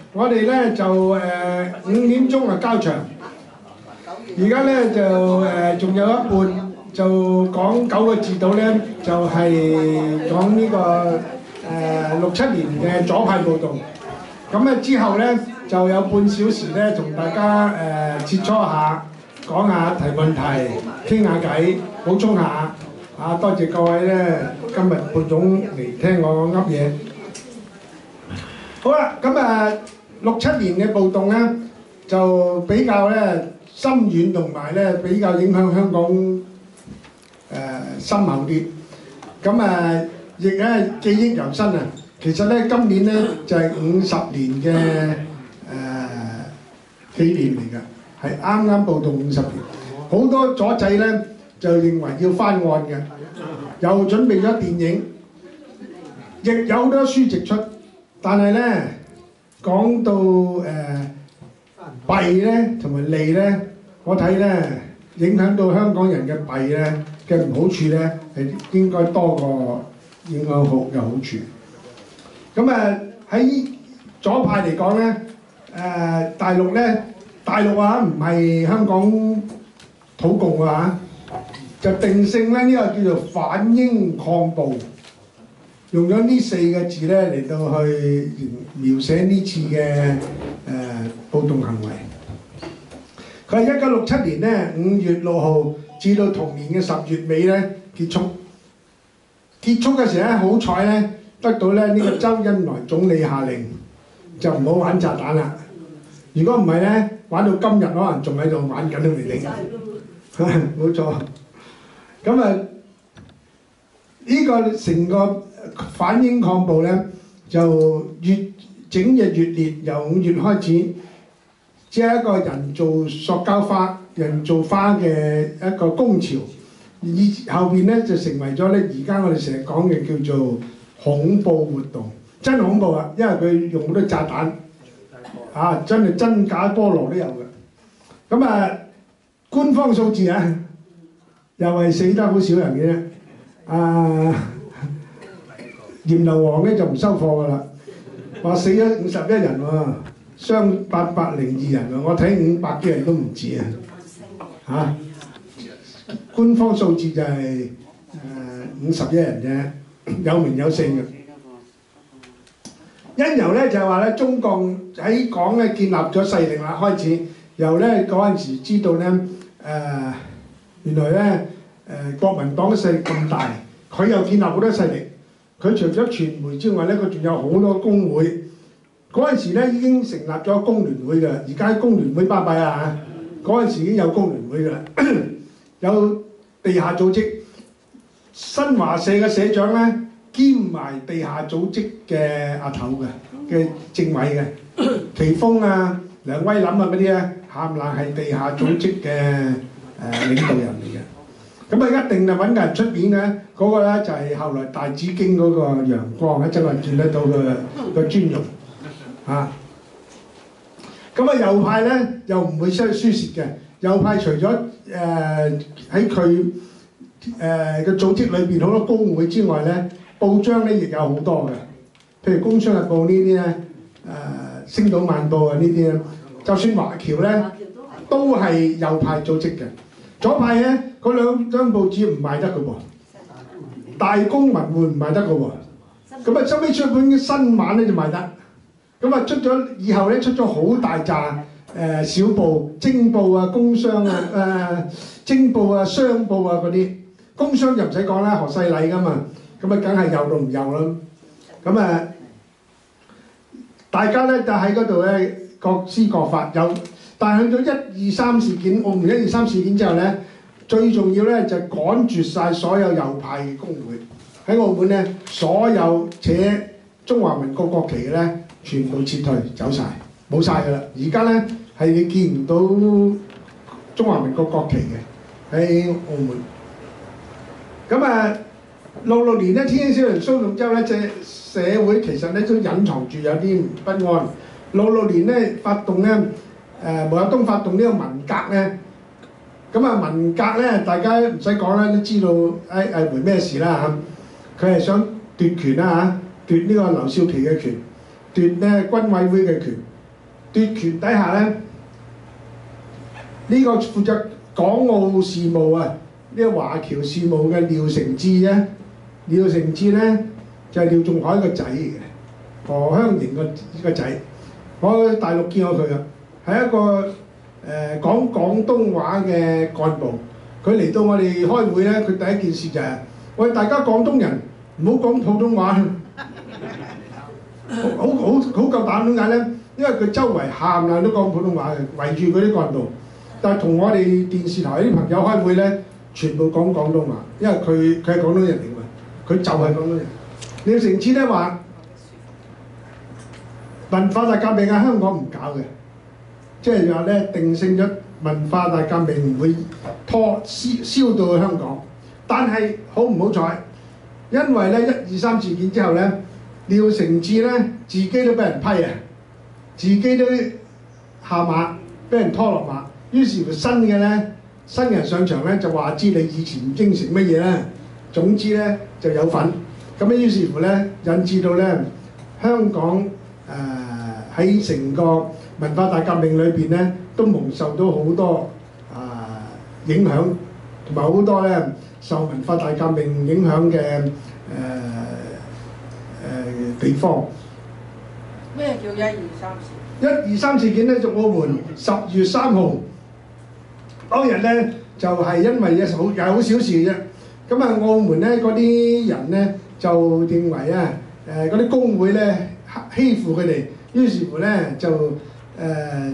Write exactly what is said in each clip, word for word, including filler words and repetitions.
我哋咧就誒五點鐘啊交場，而家咧就誒仲有一半就講九個字到咧，就係講呢個誒六七年嘅左派暴動。咁咧之後咧就有半小時咧同大家誒切磋下，講下提問題，傾下偈，補充下。啊，多謝各位咧，今日撥總嚟聽我噏嘢。好啦，咁啊六七年嘅暴動咧，就比較咧深遠同埋咧比較影響香港誒、呃、深厚啲。咁啊，亦咧記憶猶新啊！其實咧今年咧就係五十年嘅誒、呃、紀念嚟㗎，係啱啱暴動五十年。好多左仔咧就認為要翻案嘅，又準備咗電影，亦有好多書籍出。但係咧講到誒、呃、弊咧同埋利咧，我睇咧影響到香港人嘅弊咧嘅唔好處咧係應該多過影響好嘅好處。咁啊喺左派嚟講咧，誒、呃、大陸咧大陸啊唔係香港土共啊，就定性咧呢、這個叫做反英抗暴。用咗呢四個字咧嚟到去描寫呢次嘅誒、呃、暴動行為。佢係一九六七年咧五月六號至到同年嘅十月尾咧結束。結束嘅時候咧，好彩咧得到咧呢、這個周恩來總理下令，就唔好玩炸彈啦。如果唔係咧，玩到今日可能仲喺度玩緊都未定。冇錯。咁啊，呢個成個反英抗暴咧，就越整日越烈，由五月開始，只係一個人造塑膠花、人造花嘅一個工潮。以後邊咧就成為咗咧，而家我哋成日講嘅叫做恐怖活動，真係恐怖啊！因為佢用好多炸彈，啊，真係真假菠蘿都有嘅。咁啊，官方數字啊，又係死得好少人嘅啫。啊！閻劉王咧就唔收貨㗎啦，話死咗五十一人喎，傷八百零二人喎，我睇五百幾人都唔止啊！嚇，官方數字就係誒五十一人啫，有名有姓嘅。因由咧就係話咧，中共喺港咧建立咗勢力啦，開始由咧嗰陣時知道咧誒、呃，原來咧誒、呃、國民黨嘅勢力咁大，佢又建立好多勢力。佢除咗傳媒之外咧，佢仲有好多工會。嗰陣時咧已經成立咗工聯會嘅，而家工聯會巴閉啊嚇！嗰陣時已經有工聯會㗎啦，有地下組織。新華社嘅社長咧兼埋地下組織嘅阿頭嘅嘅政委嘅，奇峰啊、梁威林啊嗰啲咧，冚唪唥係地下組織嘅誒、呃、領導人嚟嘅。咁啊一定係揾個人出面嘅，嗰、那個咧就係後來大紫荊嗰個陽光喺真係見得到佢個尊容嚇。咁啊右派咧又唔會輸輸蝕嘅，右派除咗誒喺佢誒嘅組織裏邊好多工會之外咧，報章咧亦有好多嘅，譬如《工商日報》呢啲咧，誒、呃《星島晚報》啊呢啲咧，就算華僑咧都係右派組織嘅。左派咧，嗰兩張報紙唔賣得嘅喎，大公文匯唔賣得嘅喎，咁啊收尾出本新晚咧就賣得，咁啊出咗以後咧出咗好大扎誒、呃、小報、精報啊、工商啊、誒、呃、精報啊、商報啊嗰啲，工商就唔使講啦，何世禮噶嘛，咁啊梗係右到唔右啦，咁啊大家咧就喺嗰度咧各施各法有。但係去咗一二三事件，澳門一二三事件之後咧，最重要咧就係趕絕晒所有右派嘅工會喺澳門咧，所有扯中華民國國旗嘅咧，全部撤退走晒，冇晒㗎啦。而家咧係你見唔到中華民國國旗嘅喺澳門。咁啊，六六年咧，天星小輪騷動之後咧，即係社會其實咧都隱藏住有啲不安。六六年咧發動咧。誒毛澤東發動呢個文革咧，咁啊文革咧，大家唔使講啦，都知道誒誒回咩事啦嚇。佢係想奪權啦嚇，奪呢個劉少奇嘅權，奪咧軍委會嘅權， 奪權底下咧，呢、這個負責港澳事務啊，呢、這個華僑事務嘅廖承志咧，廖承志咧就係、是、廖仲愷個仔嚟嘅，何香凝個個仔。我喺大陸見過佢噶，係一個誒、呃、講廣東話嘅幹部。佢嚟到我哋開會咧，佢第一件事就係、是：喂，大家廣東人唔好講普通話，好好好好夠膽點解咧？因為佢周圍冚唪唥都講普通話嘅，圍住嗰啲幹部。但係同我哋電視台啲朋友開會咧，全部講廣東話，因為佢佢係廣東人嚟㗎嘛，佢就係廣東人。廖承志咧話：文化大革命喺香港唔搞嘅，即係話咧定性咗文化大革命唔會拖燒燒到去香港。但係好唔好彩，因為咧一二三事件之後咧，廖承志咧自己都俾人批啊，自己都下馬，俾人拖落馬。於是乎新嘅咧，新人上場咧就話知你以前應承乜嘢咧，總之咧就有份。咁咧於是乎咧引致到咧香港誒喺成個文化大革命裏邊咧都蒙受到好多啊、呃、影響，同埋好多咧受文化大革命影響嘅誒誒地方。 咩叫一二三事？ 一二三事件咧就澳門十月三號。當日咧就係、是、因為有好有好小事嘅啫，咁啊澳門咧嗰啲人咧就認為啊誒嗰啲工會咧欺負佢哋，於是乎咧就誒、呃、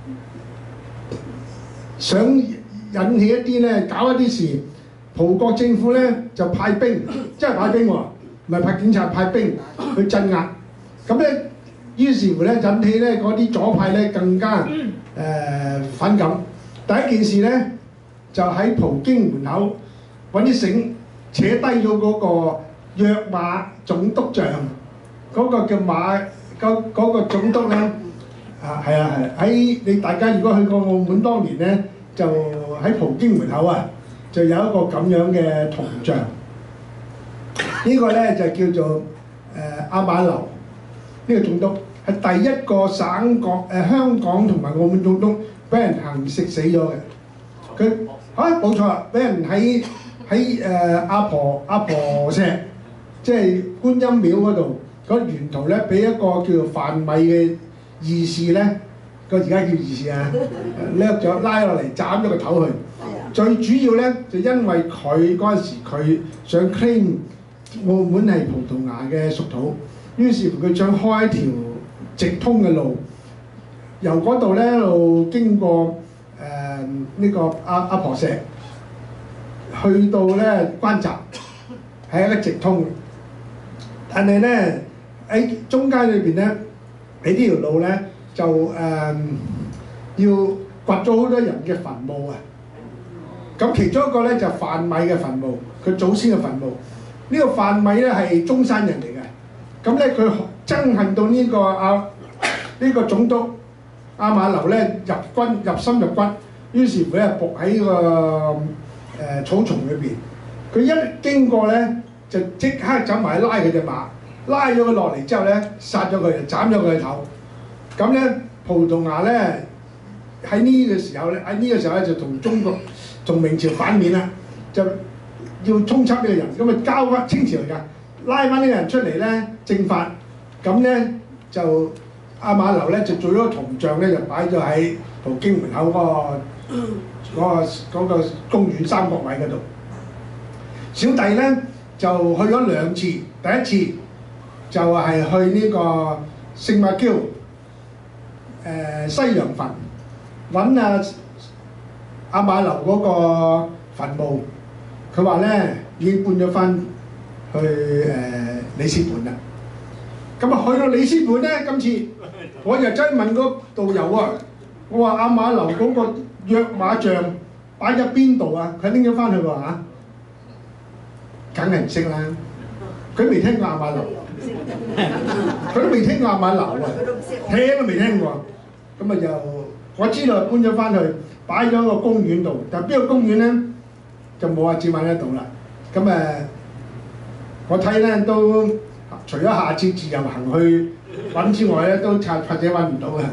想引起一啲咧搞一啲事，葡國政府咧就派兵，即係派兵喎，唔係派警察，派兵去鎮壓，咁咧於是乎咧引起咧嗰啲左派咧更加誒、呃、反感。第一件事咧，就喺葡京門口揾啲繩扯低咗嗰個約馬總督像，嗰、那個叫馬嗰嗰、那個總督咧，啊係啊係，喺你大家如果去過澳門當年咧，就喺葡京門口啊，就有一個咁樣嘅銅像。這個、呢個咧就叫做誒、呃、阿馬流，呢、這個總督係第一個省國誒、呃、香港同埋澳門總督。俾人行食死咗嘅，佢嚇冇錯啦，俾人喺喺誒阿婆阿婆石，即係觀音廟嗰度，嗰沿途咧俾一個叫做販米嘅義士咧，個而家叫義士啊，掠咗拉落嚟斬咗個頭去。最主要咧就因為佢嗰陣時佢想 claim 澳門係葡萄牙嘅屬土，於是乎佢想開一條直通嘅路。由嗰度咧一路經過誒呢、呃這個阿阿婆石，去到咧關閘，係一個直通。但係咧喺中間裏邊咧，喺呢條路咧就誒、呃、要掘咗好多人嘅墳墓啊！咁其中一個咧就范米嘅墳墓，佢祖先嘅墳墓。呢、這個范米咧係中山人嚟嘅，咁咧佢憎恨到呢個阿呢、這個總督。阿馬流咧入軍入心入骨，於是乎咧伏喺個誒、呃、草叢裏邊。佢一經過咧，就即刻走埋拉佢隻馬，拉咗佢落嚟之後咧，殺咗佢，斬咗佢嘅頭。咁咧葡萄牙咧喺呢個時候咧，喺呢個時候咧就同中國同明朝反面啦，就要通緝呢個人，咁啊交翻清朝嚟㗎，拉翻呢個人出嚟咧正法，咁咧就。阿馬流咧就做咗個銅像咧，就擺咗喺葡京門口嗰、那個嗰、那個那個、公園三角位嗰度。小弟咧就去咗兩次，第一次就係去呢個聖馬嬌誒西洋墳揾阿阿馬流嗰個墳墓，佢話咧已經搬咗翻去誒、呃、里斯本啦。咁啊去到里斯本咧，今次我就真問個導遊啊，我話阿馬流嗰個約馬像擺咗邊度啊？佢拎咗翻去喎嚇，梗係唔識啦。佢未聽過阿馬流，佢都未聽過阿馬流啊，聽都未聽過。咁啊就我知道搬咗翻去，擺咗個公園度。但係邊個公園咧就冇阿志揾得到啦。咁誒，我睇咧都。除咗下次自由行去揾之外咧，都或者揾唔到嘅。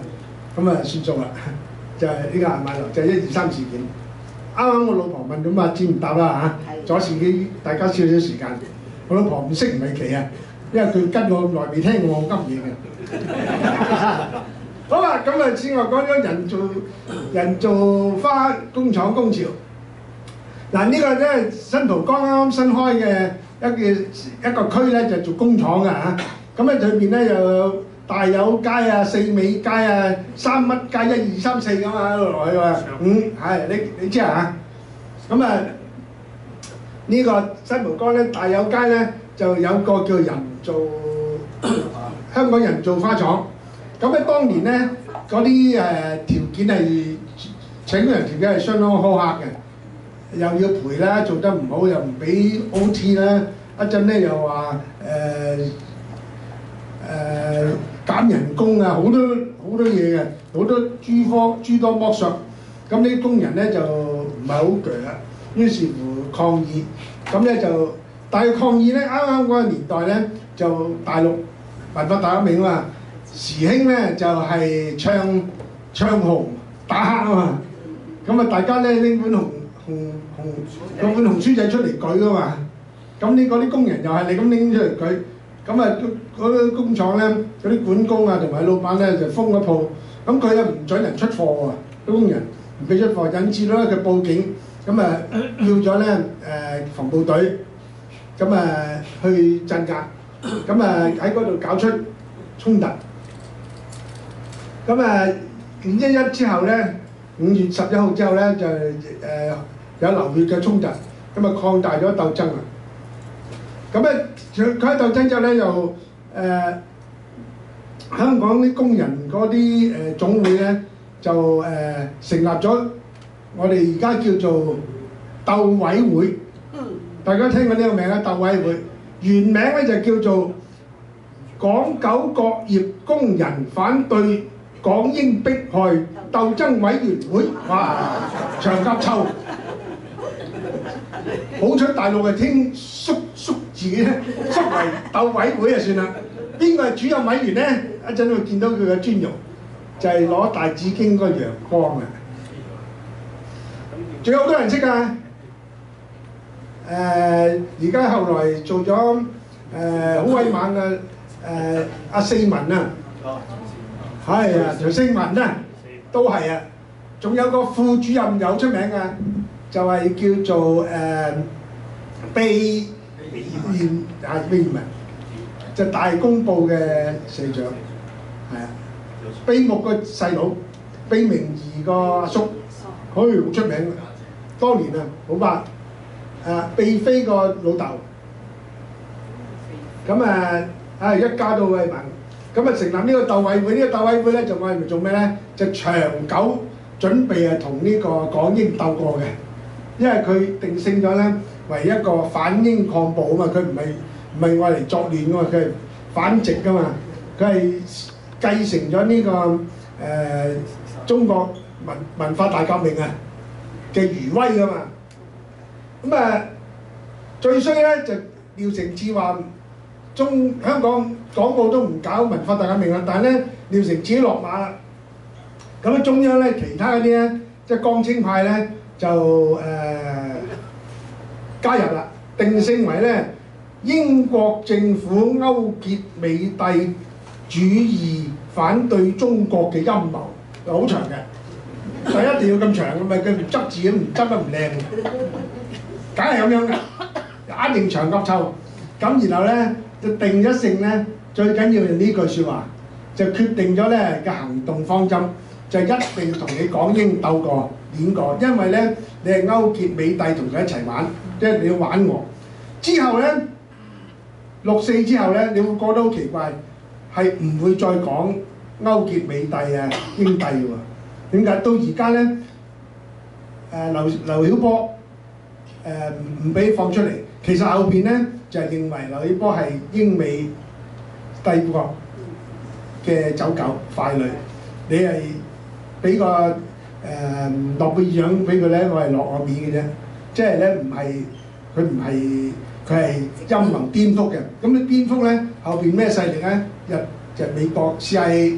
咁啊算數啦，就係呢個亞買樓，就係一二三事件。啱啱我老婆問咁啊，知唔答啦嚇，阻自己大家少少時間。我老婆唔識唔係奇啊，因為佢跟我咁耐未聽過我噏嘢嘅。好啦，咁啊先我講咗人造人造花工廠工潮。嗱呢個咧新蒲崗啱啱新開嘅一個一個區咧，就做工廠嘅嚇。咁咧裏邊咧又有大有街啊、四美街啊、三乜街一二三四咁啊，一路落去喎。嗯，係你你知啊嚇。咁啊呢個新蒲崗咧大有街咧就有個叫人造香港人造花廠。咁咧當年咧嗰啲誒條件係請工人條件係相當苛刻嘅，又要賠啦，做得唔好又唔俾 O T 啦，一陣咧又話誒誒減人工啊，好多好多嘢嘅，好多諸科諸多剝削。咁呢啲工人咧就唔係好鋸啦，於是乎抗議。咁咧就但係抗議咧，啱啱嗰個年代咧就大陸文化大革命啊嘛。時興咧就係、是、唱唱紅打黑啊嘛，咁啊大家咧拎本紅紅紅嗰本紅書仔出嚟舉啊嘛，咁呢嗰啲工人又係你咁拎出嚟舉，咁啊嗰啲工廠咧嗰啲管工啊同埋老闆咧就封咗鋪，咁佢又唔準人出貨喎，啲工人唔俾出貨，引致到咧佢報警，咁啊叫咗咧誒防暴隊，咁啊去鎮壓，咁啊喺嗰度搞出衝突。咁啊，五一一之後咧，五月十一號之後咧就誒、呃、有流血嘅衝突，咁啊擴大咗鬥爭啊。咁咧佢喺鬥爭之後咧，又誒、呃、香港啲工人嗰啲誒總會咧就誒、呃、成立咗我哋而家叫做鬥委會。大家聽過呢個名啊？鬥委會原名咧就叫做港九各業工人反對港英迫害鬥爭委員會。哇，長夾臭！好彩大陸係聽縮縮字咧，縮為鬥委會就算啦。邊個係主任委員咧？一陣會見到佢嘅尊容，就係、是、攞大紫荊嗰個陽光啊！仲有好多人識㗎。誒而家後來做咗誒好威猛嘅誒阿四文啊！係啊，徐星文啊，都係啊，仲有個副主任有出名嘅，就係、是、叫做誒秘嚴啊秘嚴啊，就大公報嘅社長，係啊，秘木個細佬，秘明儀個阿叔，好、哎、好出名，當年啊，好吧，誒秘飛個老豆，咁啊啊一家都威猛。咁啊成立呢個鬥委會，呢、這個鬥委會咧就我哋做咩咧？就長久準備啊同呢個港英鬥過嘅，因為佢定性咗咧為一個反英抗暴啊嘛，佢唔係唔係愛嚟作亂噶嘛，佢係反殖噶嘛，佢係繼承咗呢、這個誒、呃、中國文文化大革命啊嘅餘威噶嘛。咁啊最衰咧就廖承志話。中香港港澳都唔搞文化大革命啦，但係咧廖承志落馬啦。咁咧中央咧其他嗰啲咧，即係江青派咧就誒、呃、加入啦，定性為咧英國政府勾結美帝主義反對中國嘅陰謀，好長嘅，但係一定要咁長嘅咪佢唔執字都唔執得唔靚，梗係咁樣嘅，一定長夾臭。咁然後咧。就定咗性咧，最緊要係呢句説話，就決定咗咧嘅行動方針，就一定同你港英鬥過、碾過，因為咧你係勾結美帝同佢一齊玩，即係你要玩我。之後咧，六四之後咧，你會覺得好奇怪，係唔會再講勾結美帝啊、英帝喎？點解到而家咧？誒、呃、劉劉曉波誒唔唔俾放出嚟，其實後邊咧。就係認為劉曉波係英美帝國嘅走狗傀儡，你係俾個誒諾貝爾獎俾佢咧，我係落我面嘅啫，即係咧唔係佢唔係佢係陰謀顛覆嘅。咁你顛覆咧後邊咩勢力咧？日就係美國 C I A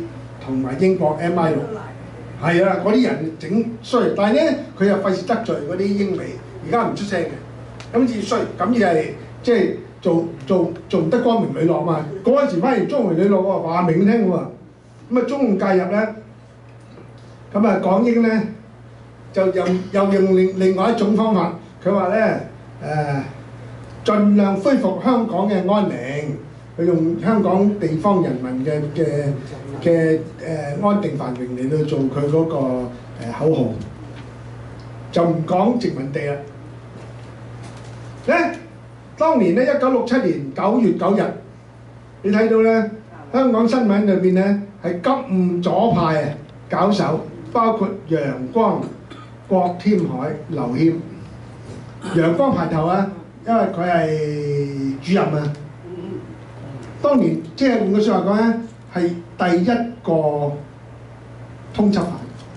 同埋英國 M I 六，係啊，嗰啲人整衰，但係咧佢又費事得罪嗰啲英美，而家唔出聲嘅，咁至衰，咁而係即係做做做唔得光明磊落嘛。嗰陣時反而光明磊落喎，話明聽喎，咁啊中共介入咧，咁啊港英咧就又又用另另外一種方法，佢話咧誒盡量恢復香港嘅安寧。佢用香港地方人民嘅嘅嘅誒安定繁榮嚟到做佢嗰、那個、呃、口號，就唔講殖民地啦。咧，當年咧一九六七年九月九日，你睇到咧香港新聞裏邊咧係急誤左派啊搞手，包括楊光、郭添海、劉謙。楊光排頭啊，因為佢係主任啊。當年即係換句説話講咧，係第一個通緝犯。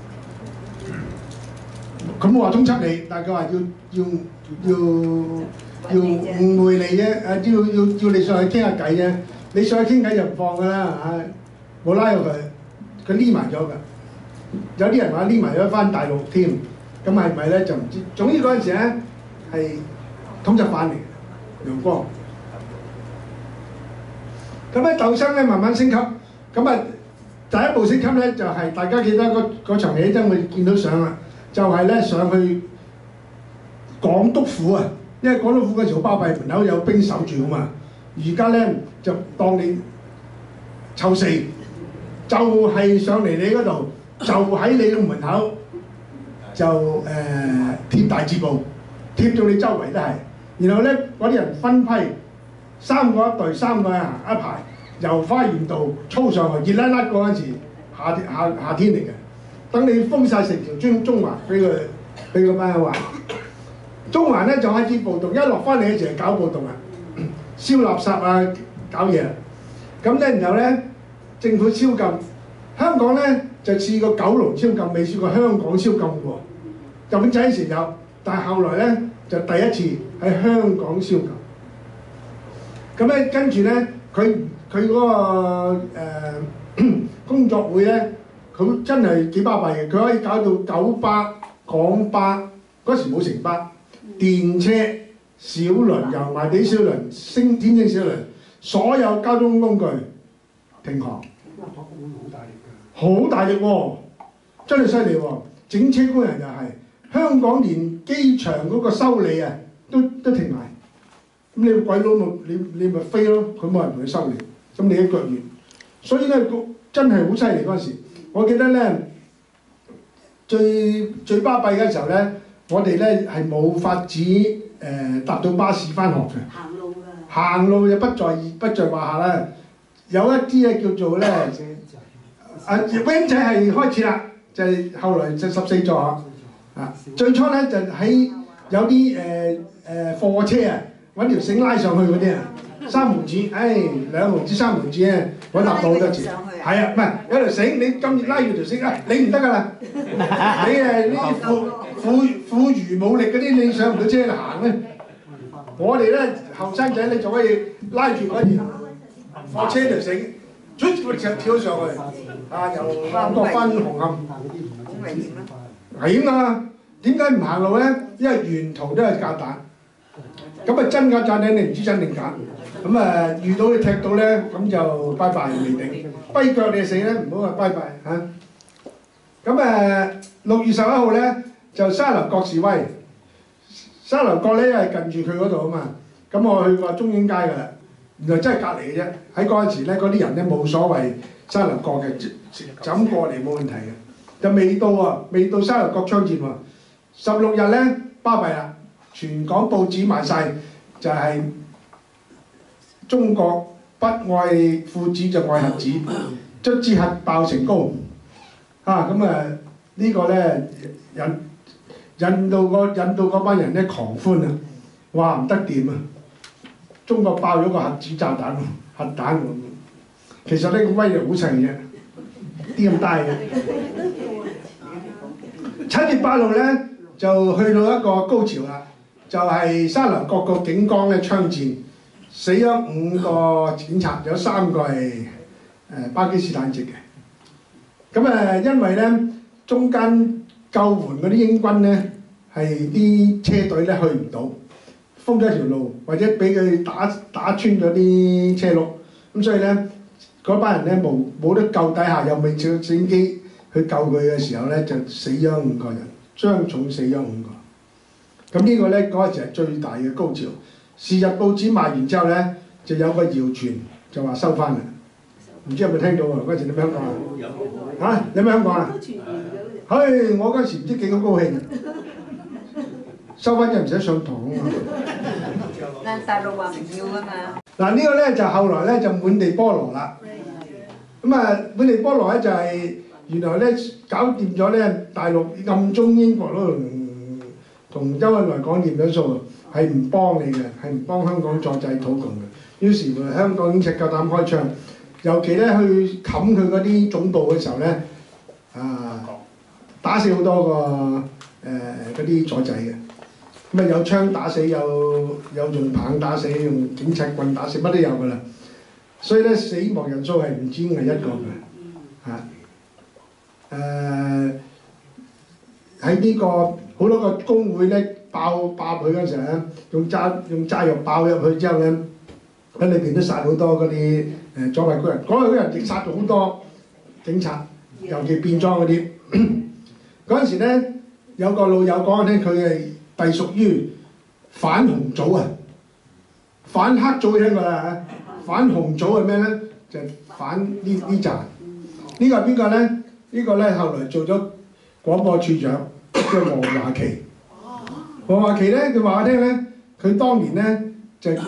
咁我話通緝你，但係佢話要要要要誤會你啫，誒要要要你上去傾下偈啫。你上去傾偈就唔放㗎啦嚇，冇拉過佢，佢匿埋咗㗎。有啲人話匿埋咗返大陸添，咁係咪咧就唔知。總之嗰陣時咧係通緝犯嚟嘅，楊光。咁咧鬥爭咧慢慢升級，咁啊第一步升級咧就係、是、大家記得嗰嗰場戲真會見到相啦，就係、是、咧上去港督府啊，因為港督府嗰時好巴閉，門口有兵守住啊嘛。而家咧就當你湊四，就係、是、上嚟你嗰度，就喺你個門口就誒、呃、貼大字報，貼到你周圍都係。然後咧嗰啲人分批。三個一隊，三個人行一排，由花園道操上去，熱辣辣嗰陣時，夏夏夏天嚟嘅。等你封晒成條中中環俾佢，俾嗰班人話。中環咧就開始暴動，一落翻嚟咧就係搞暴動啊，燒垃圾啊，搞嘢。咁咧然後咧政府宵禁，香港咧就試過九龍宵禁，未試過香港宵禁喎。日本仔時有，但係後來咧就第一次喺香港宵禁。咁咧跟住咧，佢佢嗰個、呃、工作會咧，佢真係幾巴閉嘅，佢可以搞到九巴、港巴，嗰時冇城巴、電車、小輪、油麻地小輪、星天星小輪，所有交通工具停航。好大力喎，真係犀利喎！整車工人又係，香港連機場嗰個修理啊，都都停埋。咁你鬼佬咪你你咪飛咯，佢冇人同你收你，咁你一腳軟。所以咧，真係好犀利嗰陣時。我記得咧，最最巴閉嘅時候咧，我哋咧係冇法子誒、呃、搭到巴士翻學嘅。行路㗎。行路就不在不在話下啦。有一啲咧叫做咧，啊 van 仔係開始啦，就係、是、後來就十四座啊。最初咧就喺有啲誒誒貨車啊。揾條繩拉上去嗰啲啊，三毫子，唉，兩毫子三毫子啊，我搭到好多次。係啊，唔係有條繩，你今日拉住條繩啊，你唔得㗎啦。你誒呢啲婦婦婦孺冇力嗰啲，你上唔到車行咧。我哋咧後生仔咧就可以拉住嗰條貨車條繩，唰就跳上去，啊由旺角翻紅磡。好危險啊！危險啊！點解唔行路咧？因為沿途都係炸彈。咁啊真假炸彈你唔知真定假，咁啊遇到你踢到咧，咁就拜拜未定，跛腳你死咧，唔好話拜拜嚇。咁誒六月十一號咧就沙頭角示威，沙頭角咧係近住佢嗰度啊嘛，咁我去過中英街㗎啦，原來真係隔離嘅啫。喺嗰陣時咧，嗰啲人咧冇所謂沙頭角嘅，就咁過嚟冇問題嘅。就未到啊，未到沙頭角槍戰喎，十六日咧巴閉啦。全港報紙賣晒，就係、是、中國不愛父子就愛核子，卒之核爆成功。啊咁啊呢個咧引引到個引到嗰班人咧狂歡啊！哇唔得掂啊！中國爆咗個核子炸彈喎，核彈喎。其實呢個威力好細嘅，啲咁大嘅。七月八號咧就去到一個高潮啦。就係沙頭角個警崗咧槍戰，死咗五個警察，有三個係誒巴基斯坦籍嘅。 咁誒，因為咧中間救援嗰啲英軍咧係啲車隊咧去唔到，封咗條路，或者俾佢打打穿咗啲車轆，咁所以咧嗰班人咧冇冇得救底下，又未直升機去救佢嘅時候咧，就死咗五個人，傷重死咗五個。咁呢個咧嗰陣時係最大嘅高潮。是日報紙賣完之後咧，就有個謠傳就話收翻啦。唔知有冇聽到啊？嗰陣時你有冇香港啊？嚇，你有冇香港啊？唉，我嗰時唔知幾咁高興，收翻就唔使上堂啊嘛。 但大陸話唔要啊嘛。 嗱呢個咧就後來咧就滿地菠蘿啦。咁啊滿地菠蘿咧就係原來咧搞掂咗咧大陸暗中英國嗰度同周恩來講掂咗數，係唔幫你嘅，係唔幫香港阻滯土共嘅。於是乎香港已經夠膽開槍，尤其咧去冚佢嗰啲總部嘅時候咧，啊打死好多個誒嗰啲阻滯嘅。咁啊有槍打死，有有用棒打死，用警察棍打死，乜都有㗎啦。所以咧死亡人數係唔止係一個嘅，嚇誒喺呢個好多個工會咧爆爆佢嗰陣時咧，用炸用炸藥爆入去之後咧，喺裏邊都殺好多嗰啲誒左派軍人，嗰個人亦殺咗好多警察，尤其變裝嗰啲。嗰陣時咧有個老友講我聽，佢係隸屬於反紅組啊，反黑組聽過啦嚇，反紅組係咩咧？就係、反呢呢扎。呢個係邊個咧？呢、呢個咧後來做咗廣播處長，叫黃華琪。黃華琪咧，佢話我聽咧，佢當年咧就誒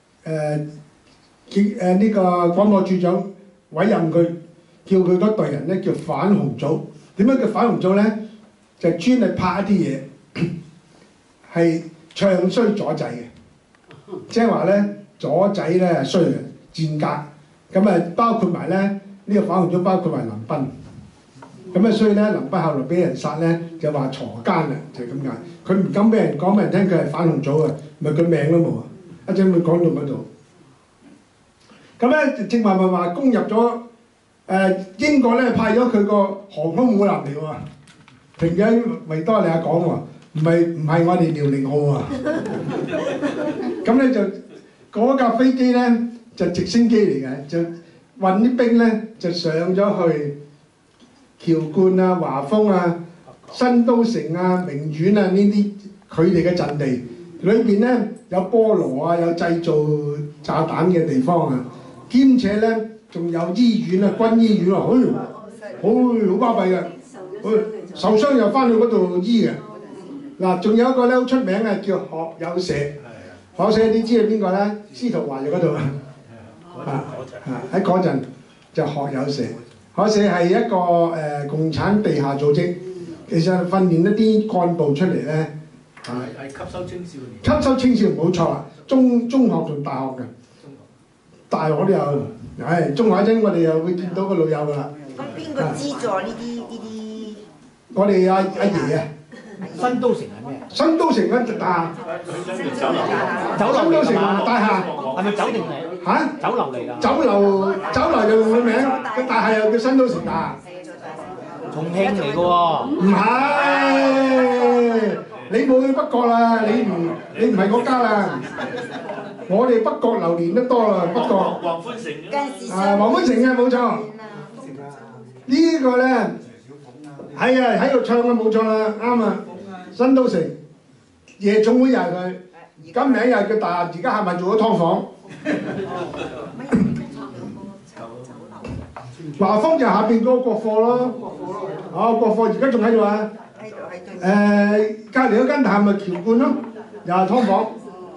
結誒呢個廣播處長委任佢，叫佢嗰隊人咧叫反紅組。點解叫反紅組咧？就專係拍一啲嘢，係唱衰左仔嘅，即係話咧左仔咧係衰嘅賤格，咁啊包括埋咧呢、呢個反紅組包括埋林彬，咁啊所以咧林彬後來俾人殺咧就話鋤奸啊，就係咁解。佢唔敢俾人講俾人聽佢係反紅組啊，咪佢命都冇啊！一陣會講到嗰度。咁咧正話咪話攻入咗誒、呃、英國咧派咗佢個航空母艦嚟喎。停咗喺維多利亞港喎，唔係唔係我哋遼寧號啊！咁咧就嗰架飛機咧就直升機嚟嘅，就運啲兵咧就上咗去橋冠啊、華豐啊、新都城啊、明苑啊呢啲佢哋嘅陣地，裏邊咧有菠蘿啊，有製造炸彈嘅地方啊，兼且咧仲有醫院啊、軍醫院啊，好好好巴閉嘅。受傷又翻去嗰度醫嘅。嗱，仲有一個咧好出名嘅叫學友社，學友社你知係邊個咧？司徒華就嗰度啊，啊喺嗰陣就學友社。學友社係一個誒、呃、共產地下組織，其實訓練一啲幹部出嚟咧，係係吸收青少年。吸收青少年冇錯啦，中中學同大學嘅，大學都有，唉，中學嗰陣我哋又會見到個老友噶啦。 咁邊個資助呢啲呢啲？ 我哋阿阿爺啊， 新都城係咩？ 新都城嗰大廈，酒樓，新都城大廈係咪酒店嚟？ 嚇？ 酒樓嚟㗎。 酒樓酒樓就用佢名，個大廈又叫新都城大廈。 重慶嚟㗎喎。 唔係，你冇去北角啦，你唔你唔係嗰家啦。我哋北角榴蓮得多啦，北角。 黃歡城啊，黃歡城啊，冇錯。呢個咧。係啊，喺度唱啊，冇錯啦，啱啊！新都城夜總會又係佢，今名又係叫大，而家係咪做咗劏房？華豐就下邊嗰個國貨咯，哦，國貨而家仲喺度啊！誒，隔離嗰間大係咪僑冠咯？又係劏房。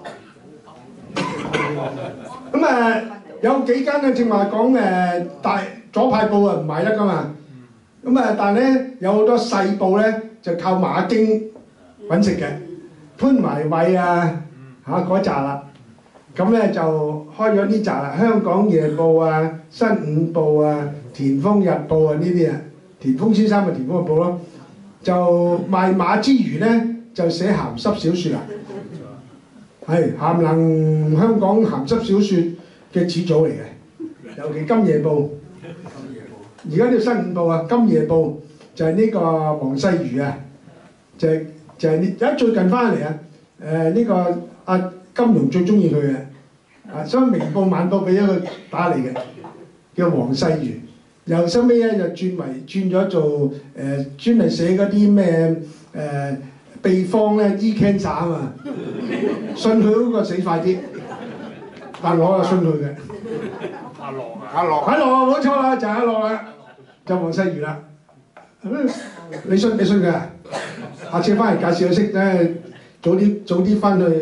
咁誒有幾間咧，正話講誒大左派報啊，唔賣得㗎嘛。咁啊，但係咧有好多細報咧就靠馬經揾食嘅，潘埋偉啊嚇嗰扎啦，咁咧就開咗呢扎啦，香港夜報啊、新五報啊、田豐日報啊呢啲啊，田豐先生咪田豐日報咯，就賣馬之餘咧就寫鹹濕小説啦，係鹹能香港鹹濕小説嘅始祖嚟嘅，尤其今夜報。 而家呢新五報啊，《今夜報》就係呢個黃世瑜啊，就係、就係呢而家最近翻嚟啊，誒、呃、呢、呢個阿、啊、金庸最中意佢嘅，啊所以《明報晚報》俾咗佢打嚟嘅，叫黃世瑜。又收尾咧就轉為轉咗做誒、呃、專係寫嗰啲咩誒秘方咧醫 cancer 啊嘛，信佢嗰個死快啲，但我就信佢嘅。 阿樂啊， 阿樂， 阿樂冇錯啦，就係阿樂啦，就黃世瑜啦。你信你信佢啊？下次翻嚟介紹佢識咧，早啲早啲翻去。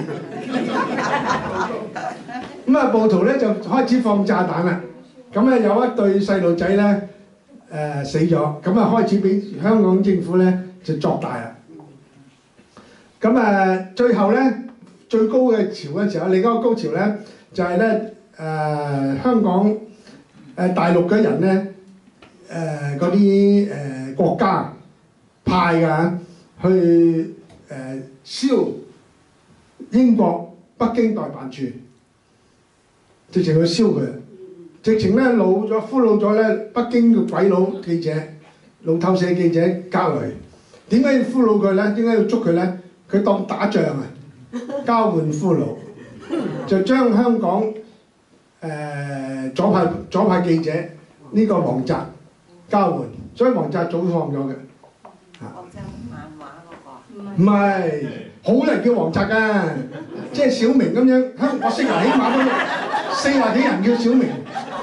咁啊，暴徒咧就開始放炸彈啦。咁咧有一對細路仔咧誒、呃、死咗，咁啊開始俾香港政府咧就作大啦。咁啊最後咧最高嘅潮嘅時候，另一個高潮咧就係咧誒香港誒、呃、大陸嘅人咧誒嗰啲誒國家派㗎去誒、呃、燒英國北京代辦處，直情去燒佢。直情咧老咗俘虜咗咧北京嘅鬼佬記者、路透社記者交嚟。點解要俘虜佢咧？點解要捉佢咧？佢當打仗啊，交換俘虜，就將香港誒、呃、左派左派記者呢、呢個王澤交換，所以王澤早放咗嘅。 廣州漫畫嗰個。 唔係，好多人叫王澤㗎，即係小明咁樣。香我識人起碼都四廿幾人叫小明。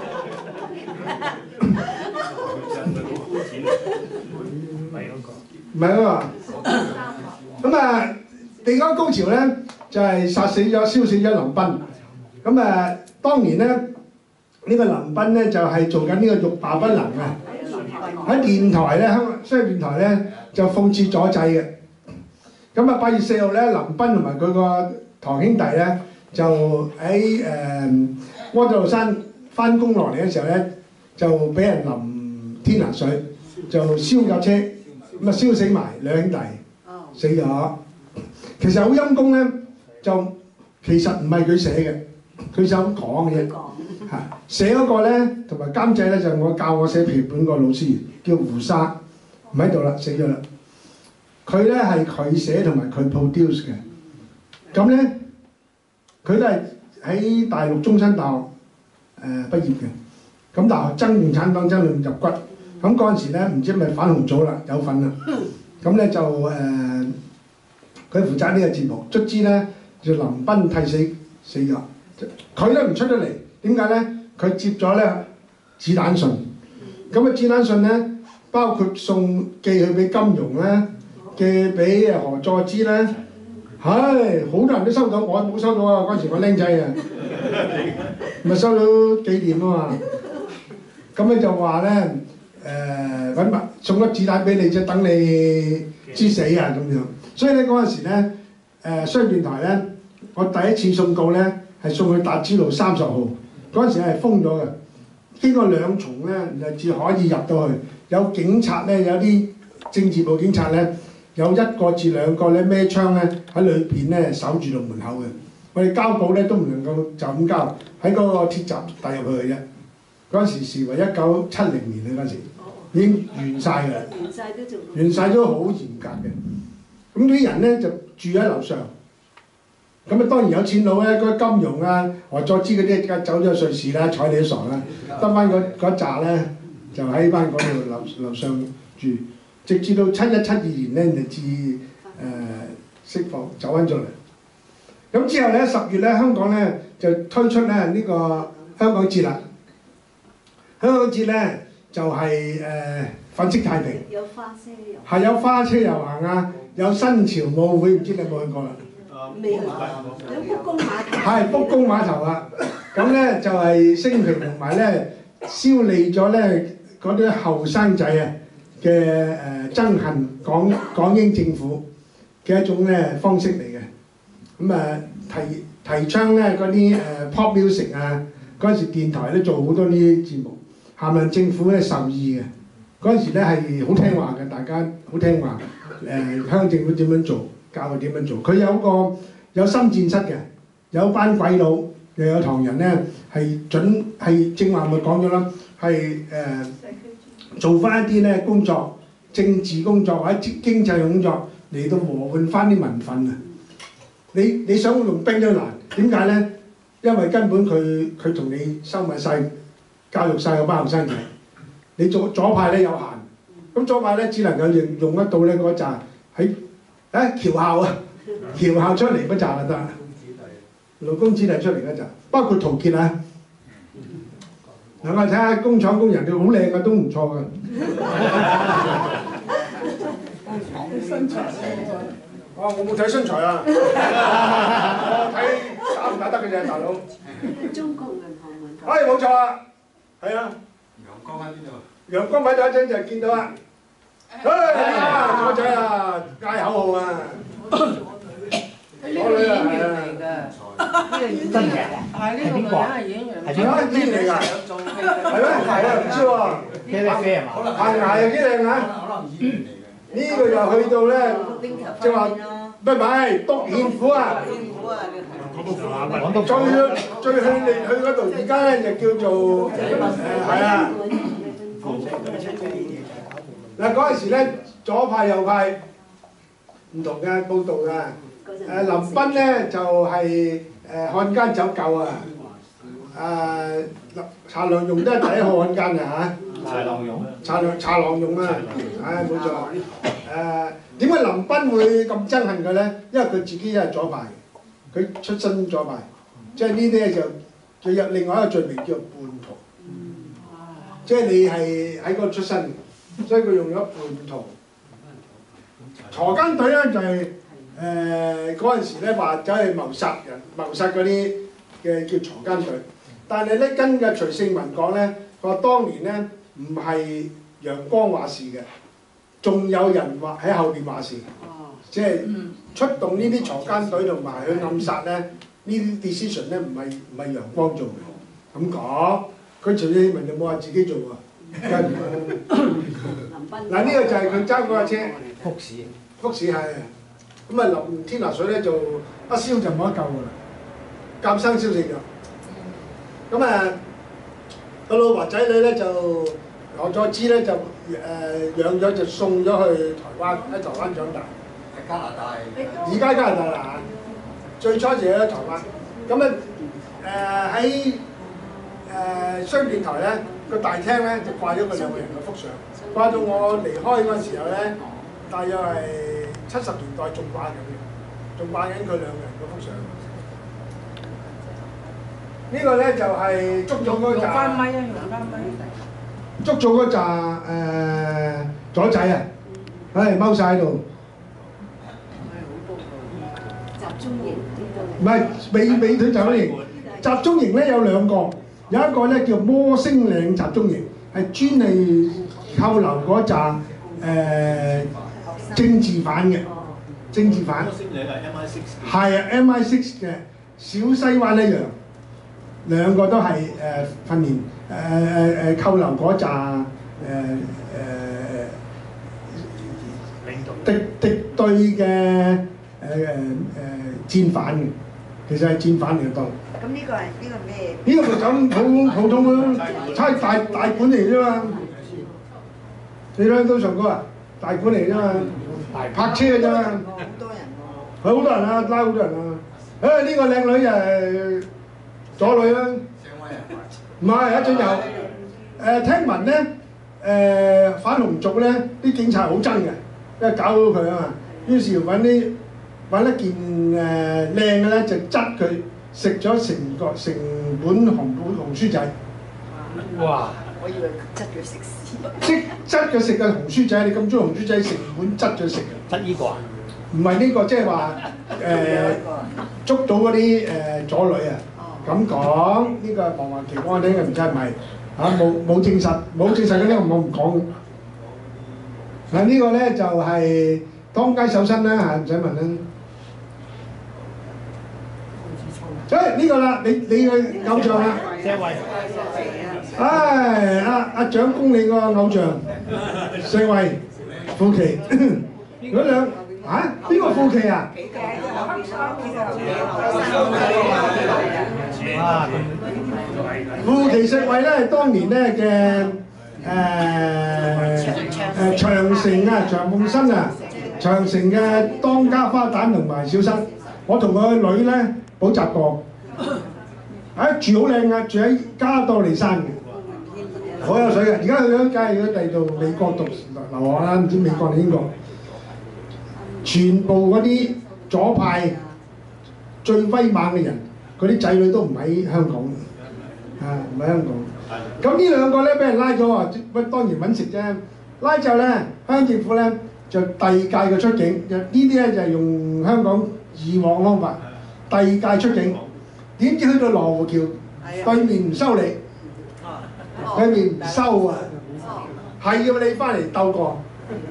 唔係啊嘛，咁啊，第二個高潮咧就係、是、殺死咗、燒死咗林彬。咁啊，當年咧呢、呢個林彬咧就係、是、做緊呢個欲罷不能啊！喺電台咧，香港商業電台咧就諷刺左仔嘅。咁啊，八月四號咧，林彬同埋佢個堂兄弟咧就喺誒安德路山翻工落嚟嘅時候咧，就俾人淋天拿水，就燒架車。咁啊燒死埋兩兄弟，死咗。其實好陰公咧，就其實唔係佢寫嘅，佢就咁講嘅啫。嚇，寫嗰個咧同埋監製咧就係我教我寫劇本個老師，叫胡沙，唔喺度啦，死咗啦。佢咧係佢寫同埋佢 produce 嘅。咁咧，佢都係喺大陸中山大學誒、呃、畢業嘅。咁大學爭共產黨爭到入骨。咁嗰陣時咧，唔知係咪反紅組啦，有份啦。咁咧就誒，佢、呃、負責呢個節目，卒之咧就林彬替死死咗。佢都唔出得嚟，點解咧？佢接咗咧子彈信。咁啊子彈信咧，包括送寄去俾金庸咧，寄俾何佐芝咧，唉，好多人都收到，我冇收到啊！嗰陣時我僆仔啊，咪收到紀念啊嘛。咁咧就話咧。誒揾物送粒子彈俾你啫，等你知死啊咁樣。所以咧嗰陣時咧，誒、呃、商電台咧，我第一次送告咧係送去達之路三十號，嗰陣時係封咗嘅，經過兩重咧就至可以入到去。有警察咧，有啲政治部警察咧，有一個至兩個咧孭槍咧喺裏邊咧守住到門口嘅。我哋交稿咧都唔能夠就咁交，喺嗰個鐵閘遞入去嘅啫。嗰陣時視為一九七零年啦，嗰陣時已經完晒㗎啦，完晒都做，完晒都好嚴格嘅。咁啲人咧就住喺樓上，咁啊當然有錢佬咧，嗰啲金融啊、何佐芝嗰啲，而家走咗去瑞士啦，睬你都傻啦，得翻嗰嗰紮咧就喺翻嗰度樓樓上住，直至到七一七二年咧就至誒、呃、釋放走翻出嚟。咁之後咧十月咧香港咧就推出咧呢、呢個香港節啦。香港節咧就係、是、誒、呃、粉飾太平，有花車遊，係有花車遊行啊，有新潮舞會，唔知你有冇去過啦？未去過，有卜公碼頭。係卜公碼頭啊！咁咧就係升平同埋咧消弭咗咧嗰啲後生仔啊嘅誒憎恨港港英政府嘅一種咧方式嚟嘅。咁啊提提倡咧嗰啲誒 pop music 啊，嗰陣時電台咧做好多呢啲節目。下面政府咧受意嘅，嗰陣時咧係好聽話嘅，大家好聽話。誒、呃，香港政府點樣做，教佢點樣做。佢有個有深戰室嘅，有班鬼佬，又有唐人咧，係準係正話咪講咗啦，係誒做翻一啲咧工作，政治工作或者經濟工作嚟到和緩翻啲民憤啊！你你想用兵都難，點解咧？因為根本佢佢同你收埋晒、教育晒嗰班後生仔，你左左派咧有限，咁左派咧只能夠用用得到咧嗰扎喺誒僑校啊，僑校出嚟嗰扎就得，勞工子弟出嚟嗰扎，包括陶傑啊。嗱，我睇下工廠工人佢好靚嘅，都唔錯嘅。 身材哦，我冇睇身材啊，我睇打唔打得嘅啫，大佬。 中國銀行門口。 哎，冇錯啊，係啊。 陽光喺邊度？ 陽光喺度一陣就見到啦。哎呀，左仔啊，嗌口號啊！ 呢個演員嚟㗎，呢個演員嚟㗎，係呢個女人係演員， 係點啊？演員嚟㗎？ 做戲係咩？係啊，唔知喎。 茄喱啡係嘛？ 行牙又幾靚啊！ 可能演員嚟嘅。 呢個又去到咧，即係話唔係唔係督憲府啊！ 廣東最最去你去嗰度，而家咧就叫做誒係啊。嗱嗰陣時咧，左派右派唔同嘅報導㗎。誒林彬咧就係誒漢奸走狗啊！誒查良鏞都係第一號漢奸啊嚇！ 查良鏞， 查良查良鏞啊！唉冇錯。誒點解林彬會咁憎恨佢咧？因為佢自己係左派，佢出身左派，即係呢啲咧就佢有另外一個罪名叫叛徒。即係你係喺嗰度出身，所以佢用咗叛徒。鋤奸隊咧就係。誒嗰陣時咧話走去謀殺人、謀殺嗰啲嘅叫鋤奸隊，但係咧跟嘅徐勝文講咧，佢話當年咧唔係陽光話事嘅，仲有人話喺後邊話事，即係出動呢啲鋤奸隊同埋去暗殺咧，呢啲 decision 咧唔係唔係陽光做嘅，咁講，佢徐勝文就冇話自己做喎，梗係唔係？嗱呢個就係佢揸嗰架車， 福士， 福士係。咁啊淋天拿水咧就一燒就冇得救㗎啦，監生燒死咗。咁啊個老婆仔女咧就我再知咧就誒、呃、養咗就送咗去台灣，喺台灣長大。 喺加拿大。 而家加拿大啦，最初就喺台灣。咁啊誒喺誒雙電台咧個大廳咧就掛咗個兩個人嘅幅相，掛到我離開嗰陣時候咧，大約係七十年代仲掛緊嘅，仲掛緊佢兩個人嗰幅相。呢個咧就係捉咗嗰扎， 用翻咪啊，用翻咪。 捉咗嗰扎誒左仔啊，唉踎晒喺度。 集中營唔係美美腿集中營，集中營咧有兩個，有一個咧叫摩星嶺集中營，係專係扣留嗰扎誒政治犯嘅，政治犯。摩星嶺係 M I six。係啊 ，M I six 嘅小西灣一樣，兩個都係誒訓練誒誒誒扣留嗰扎誒誒敵敵對嘅誒誒誒戰犯嘅，其實係戰犯嚟嘅當。 咁呢個係呢個咩？ 呢個咪咁普普通咯，差大大館嚟啫嘛。你睇到上哥啊，大館嚟啫嘛，泊車嘅啫嘛。 好多人喎。 係好多人啊，拉好多人啊。誒呢個靚女就係左女啦。唔係一陣有誒聽聞咧誒反紅族咧啲警察好憎嘅，因為搞到佢啊嘛。於是揾啲揾一件誒靚嘅咧就質佢。食咗成個成本紅本紅書仔， 哇！ 我以為執咗食屎。 即執咗食嘅紅書仔，你咁中意紅書仔，成本執咗食嘅。 執呢個啊？ 唔係呢個，即係話誒捉到嗰啲誒左女啊！咁講呢個係黃華奇案，呢個唔知係咪嚇冇冇證實，冇證實嗰啲我唔講。嗱呢個咧就係當街手身啦嚇，唔使問啦。誒呢個啦，你你嘅偶像啦， 石慧， 唉阿阿長公你個偶像，石慧、傅奇，嗰兩嚇邊個傅奇啊？ 啊！ 傅奇石慧咧係當年咧嘅誒長城啊、長鳳新啊、長城嘅當家花旦同埋小生，我同佢個女咧補習過，啊住好靚啊，住喺加多利山嘅，好有水嘅。而家去咗梗係去咗第二度美國讀留學啦，唔知美國定英國，全部嗰啲左派最威猛嘅人，佢啲仔女都唔喺香港，啊唔喺香港。咁呢兩個咧俾人拉咗啊！不當然揾食啫。拉之後咧，香港政府咧就遞解佢出境。呢啲咧就係用香港以往方法遞解出境。點知去到羅湖橋對面唔收你，對面唔收啊，係要你翻嚟鬥過。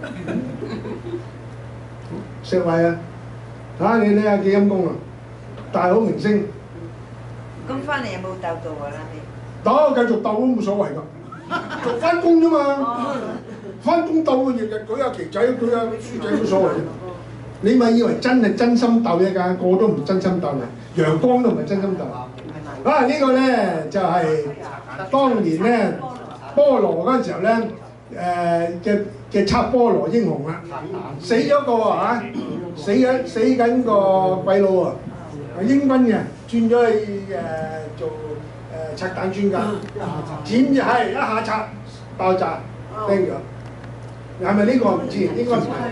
石偉啊，睇下你睇下幾陰功啊！大好明星。 咁翻嚟有冇鬥到啊？你？ 打繼續鬥都冇所謂㗎，做翻工啫嘛，翻工鬥日日舉下旗仔、舉下書仔冇所謂。你咪以為真係真心鬥啫㗎，個個都唔真心鬥啊，陽光都唔係真心鬥。啊呢個咧就係當年咧菠蘿嗰陣時候咧，誒嘅嘅測菠蘿英雄啦，死咗個啊，死緊死緊個鬼佬啊，英軍嘅轉咗去誒做。誒拆彈專家，點就係一下拆爆炸釘咗，係咪呢個唔知？應該唔係。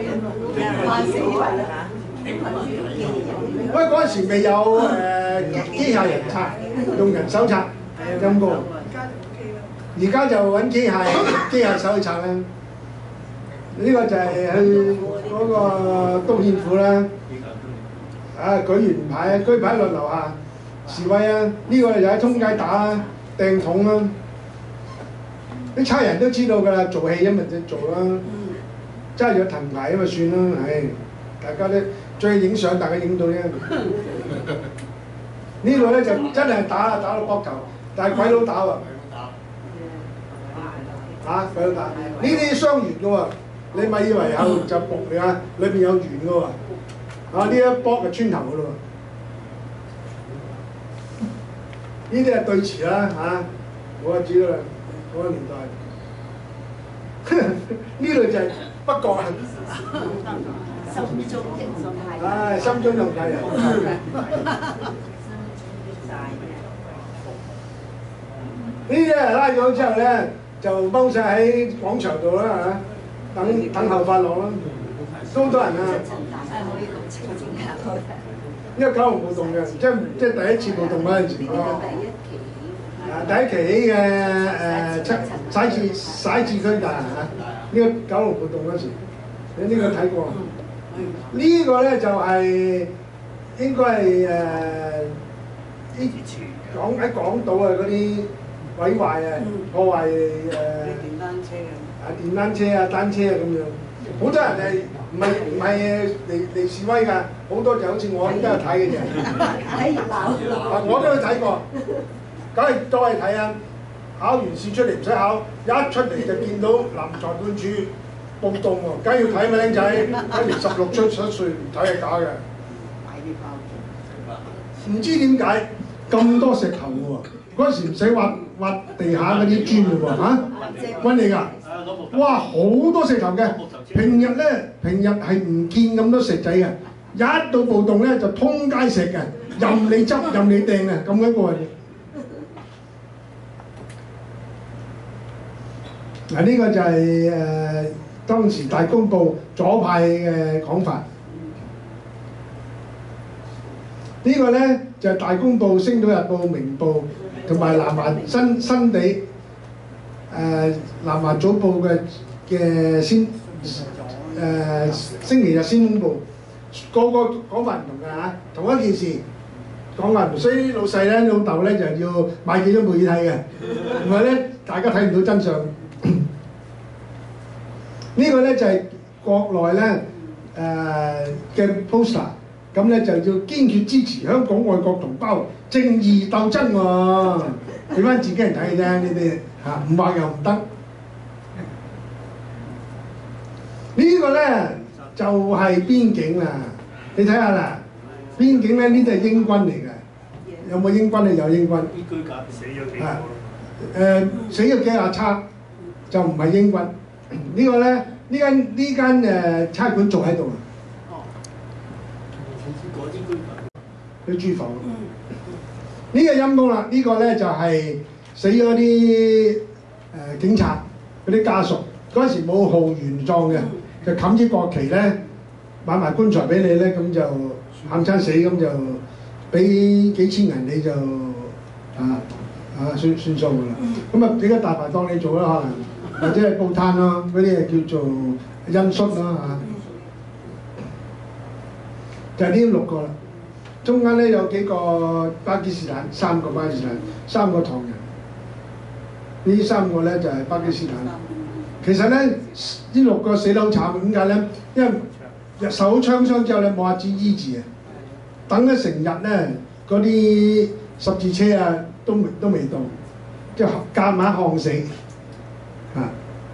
喂，嗰陣時未有誒機械人拆，用人手拆，陰功。而家就揾機械機械手去拆啦。呢個就係去嗰個都縣府啦，啊舉完牌，舉牌落樓下。示威啊！呢、這個就喺通街打啊，掟桶啦。啲差人都知道㗎啦，做戲咁咪就做啦。真係有藤牌咁咪算啦，唉！大家都最影相，大家影到呢。呢度咧就真係打啊，打到膊頭，但係鬼佬打喎。嚇！鬼佬打，呢啲雙圓㗎喎，你咪以為有就搏你啊，裏邊有圓㗎喎。啊！呢一搏就穿頭㗎咯喎。呢啲係對詞啦嚇，我就知道啦，嗰個年代。呢度就係北角啊。心中情深係。唉，心中仲係人。呢啲人拉咗之後咧，就踎晒喺廣場度啦嚇，等等候發落啦，都好多人啊。因為九龍暴動嘅，即係即係第一次暴動嗰陣時咯。啊，第一期起嘅誒七徙置徙置區㗎嚇，呢個九龍暴動嗰時，你呢個睇過？呢個咧就係應該係誒啲港喺港島啊嗰啲毀壞啊，破壞誒電單車啊，電單車啊單車啊咁樣。好多人係唔係唔係嚟嚟示威㗎，好多就好似我咁都有睇嘅啫。睇熱鬧。啊，我都去睇過，梗係都係睇啊！考完試出嚟唔使考，一出嚟就見到南裁判處暴動喎，梗係要睇嘛僆仔，睇完十六出七歲唔睇係假嘅。唔知點解咁多石頭喎？嗰陣時唔使挖挖地下嗰啲磚嘅喎嚇，溫嚟㗎。哇！好多石頭嘅，平日咧，平日係唔見咁多石仔嘅，一到暴動咧就通街石嘅，任你執任你掟嘅，咁鬼過癮。嗱呢個就係、是、誒、呃、當時大公報左派嘅講法。這個、呢個咧就係、是、大公報、星島日報、明報同埋南華新新地誒、呃、南華早報嘅嘅先誒、呃、星期日先公佈，個個講法唔同㗎嚇，同一件事講法唔同，所以老細咧老豆咧就要買幾張報紙睇嘅，唔係咧大家睇唔到真相。個呢個咧就係、是、國內咧誒嘅 poster。咁咧就要堅決支持香港愛國同胞正義鬥爭喎、啊，俾翻自己人睇嘅啫，呢啲嚇唔話又唔得。這個、呢個咧就係、是、邊境啦，你睇下啦，邊境咧呢啲係英軍嚟嘅，有冇英軍啊？有英軍。 啲居格死咗幾個？ 誒、呃、死咗幾廿冊， 就唔係英軍。呢個咧，呢間呢間誒差館仲喺度啊。啲豬房。呢個陰公啦，呢個咧就係死咗啲誒警察嗰啲家屬，嗰陣時冇號原葬嘅，就冚啲國旗咧，買埋棺材俾你咧，咁就喊親死咁就俾幾千銀你就啊啊算算數㗎啦。咁啊俾個大排檔你做啦，可能或者係報攤咯，嗰啲係叫做恩恤啦嚇。就係呢六個啦。中間咧有幾個巴基斯坦，三個巴基斯坦，三個唐人。呢三個咧就係巴基斯坦。其實咧，呢六個死得好慘，點解咧？因為受咗槍傷之後咧，冇法子醫治啊，等咗成日咧，嗰啲十字車啊都未都未到，即係夾硬焊死啊！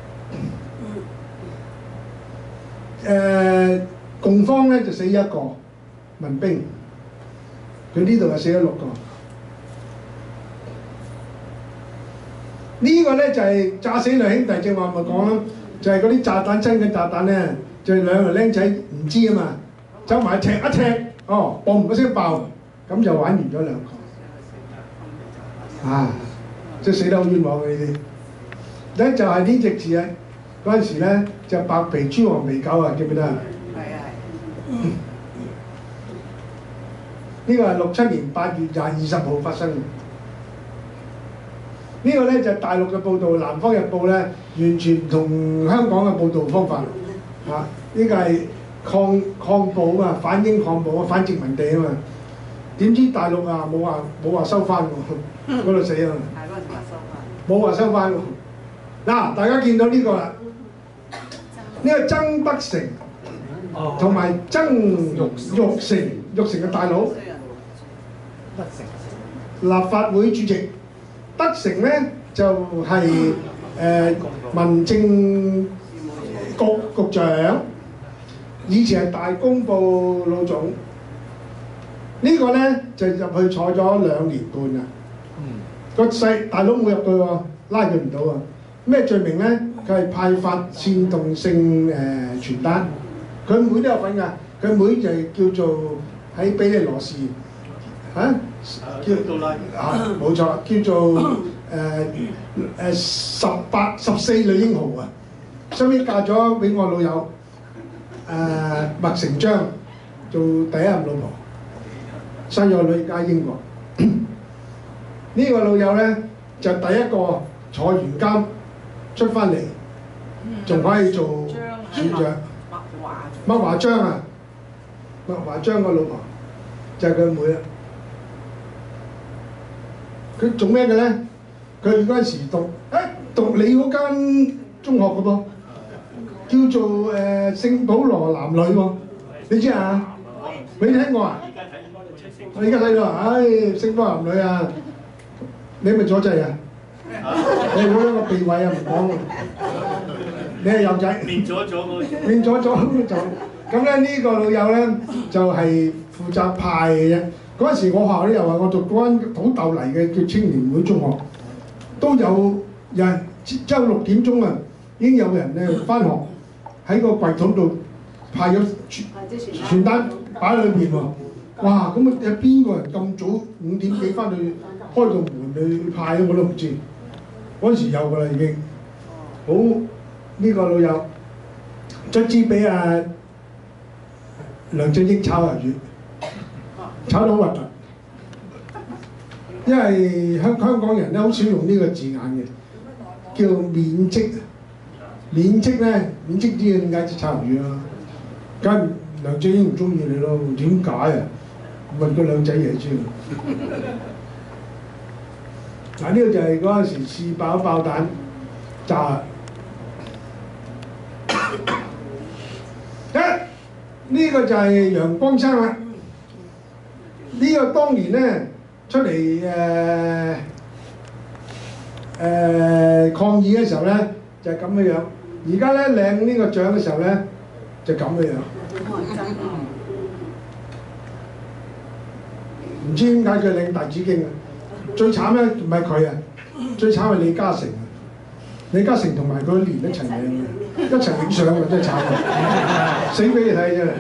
誒、呃，共方咧就死一個民兵。佢呢度係死咗六個，呢個咧就係炸死兩兄弟，正話咪講咯，就係嗰啲炸彈真嘅炸彈咧，就係兩個僆仔唔知啊嘛，走埋踢一踢，哦，嘣嗰聲爆，咁就玩完咗兩個，啊，即係死得好冤枉嘅呢啲。咧就係呢隻字啊，嗰陣時咧就白皮豬黃皮狗啊，記唔記得啊？係啊係。呢個係六七年八月廿二十號發生嘅。呢個咧就係大陸嘅報導，《南方日報》咧完全唔同香港嘅報導方法啊！呢個係抗抗暴啊嘛，反英抗暴啊，反殖民地啊嘛。點知大陸啊冇話冇話收翻喎，嗰度死啊！係嗰陣時話收翻。冇話收翻喎。嗱，大家見到呢個啦，呢個曾德成同埋曾玉玉成，玉成嘅大佬。德成，立法會主席，德成咧就係、是、誒、呃、民政局局長，以前係大公報老總。這個、呢個咧就入去坐咗兩年半啦。個細大佬冇入去喎，拉佢唔到啊！咩罪名咧？佢係派發煽動性誒、呃、傳單，佢妹都有份㗎。佢妹就係叫做喺比利羅士。啊，叫啊冇錯，叫做誒誒十八十四女英豪啊！收尾嫁咗俾我老友誒麥成章做第一任老婆，生咗個女嫁英國。呢個老友咧就第一個坐完監出翻嚟，仲可以做處長。麥華章啊，麥華章個老婆就係佢妹啦。佢做咩嘅咧？佢嗰陣時讀，誒讀你嗰間中學嘅噃，叫做誒聖保羅男女喎，你知啊？你聽過啊？我而家睇到啊，唉聖保羅男女啊，你咪阻滯啊？你攞咗個地位啊唔講喎，你係幼仔，變咗咗個，變咗咗就咁咧。呢個老友咧就係負責派嘅啫。嗰陣時我學校咧又話我讀嗰間土豆嚟嘅叫青年會中學，都有人朝六點鐘啊，已經有人咧返學喺個櫃桶度派咗傳傳單擺喺裏邊喎。哇！咁啊有邊個人咁早五點幾返去開個門去派咧？我都唔知。嗰陣時有㗎啦已經。好，呢、這個老友卒之俾阿梁振英炒魷魚。炒到核突，因為香香港人咧好少用呢個字眼嘅，叫免職。免職咧，免職知點解炒魷魚啊？梗係梁振英唔中意你咯，點解啊？問個兩仔爺知。嗱呢個就係嗰陣時試爆爆彈炸。一呢、這個就係楊光生啦。呢個當年咧出嚟誒誒抗議嘅時候咧就係咁嘅樣，而家咧領呢個獎嘅時候咧就咁嘅樣。唔知點解佢領大紫荊啊？最慘咧唔係佢啊，最慘係李嘉誠啊！ 李嘉誠同埋佢連一齊領嘅，一齊影相啊，真係慘啊！死俾你睇啫！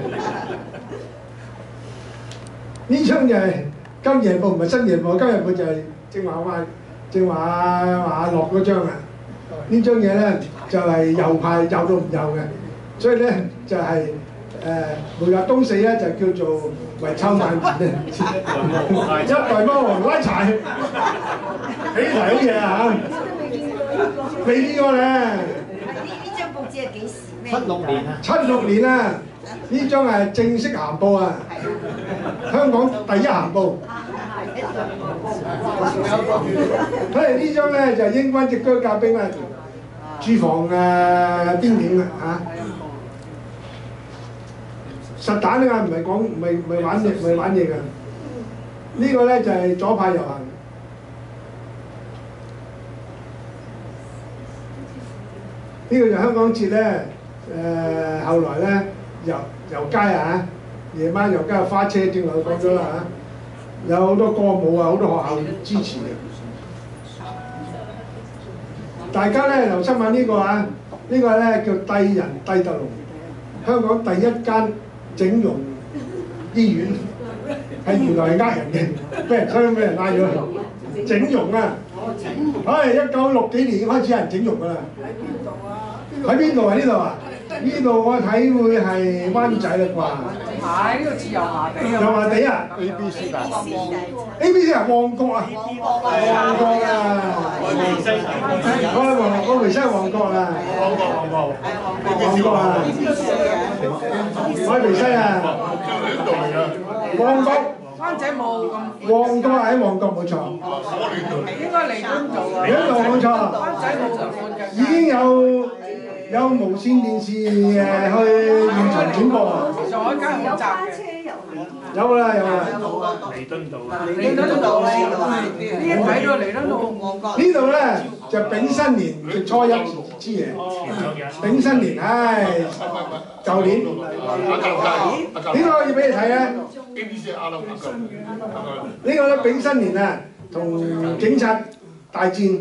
呢張就係今夜報，唔係新夜報，今日報就係正話話正話話落嗰張啊！呢張嘢咧就係右派右到唔右嘅，所以咧就係、是。誒梅亞東四咧就叫做遺臭萬年啊！一代魔王拉柴，起題好嘢啊嚇！未見過咧。 呢呢張報紙係幾時咩？ 七六年啊！ 七六年啊！呢張係正式鹹報啊！香港第一鹹報。睇嚟呢張咧就係英軍隻腳架兵啊，駐防誒邊境啊嚇。實彈啊，唔係講唔係唔係玩嘢，唔係玩嘢㗎。呢個咧就係左派遊行。呢個就香港節咧，誒後來咧遊遊街啊，夜晚遊街有花車，正話講咗啦嚇，有好多歌舞啊，好多學校支持嘅。大家咧留心下呢個啊，呢個咧叫帝人帝特龍，香港第一間整容醫院係原來係呃人嘅，俾人所以俾人拉咗去整容啊！唉，一九六幾年開始有人整容㗎啦。喺邊度啊？呢度啊？呢度我睇會係灣仔啦啩。 係呢個似油麻地啊！ 油麻地啊 A B C 大學 ？A B C 啊？旺角啊？旺角啊！我我回西旺角啊！ 旺角旺角旺角啊！我回西啊！旺角。 灣仔冇咁。 旺角喺旺角冇錯。 應該彌敦道啊。 彌敦道冇錯。 灣仔冇就半日。 已經有。有無線電視誒去現場轉播啊！ 上海街好窄嘅。 有啦有啦。 彌敦道。 彌敦道呢一睇到彌敦道。呢度咧就丙申年嘅初一之夜。丙申年，唉，舊年。呢個要俾你睇咧。呢個咧丙申年啊，同警察大戰。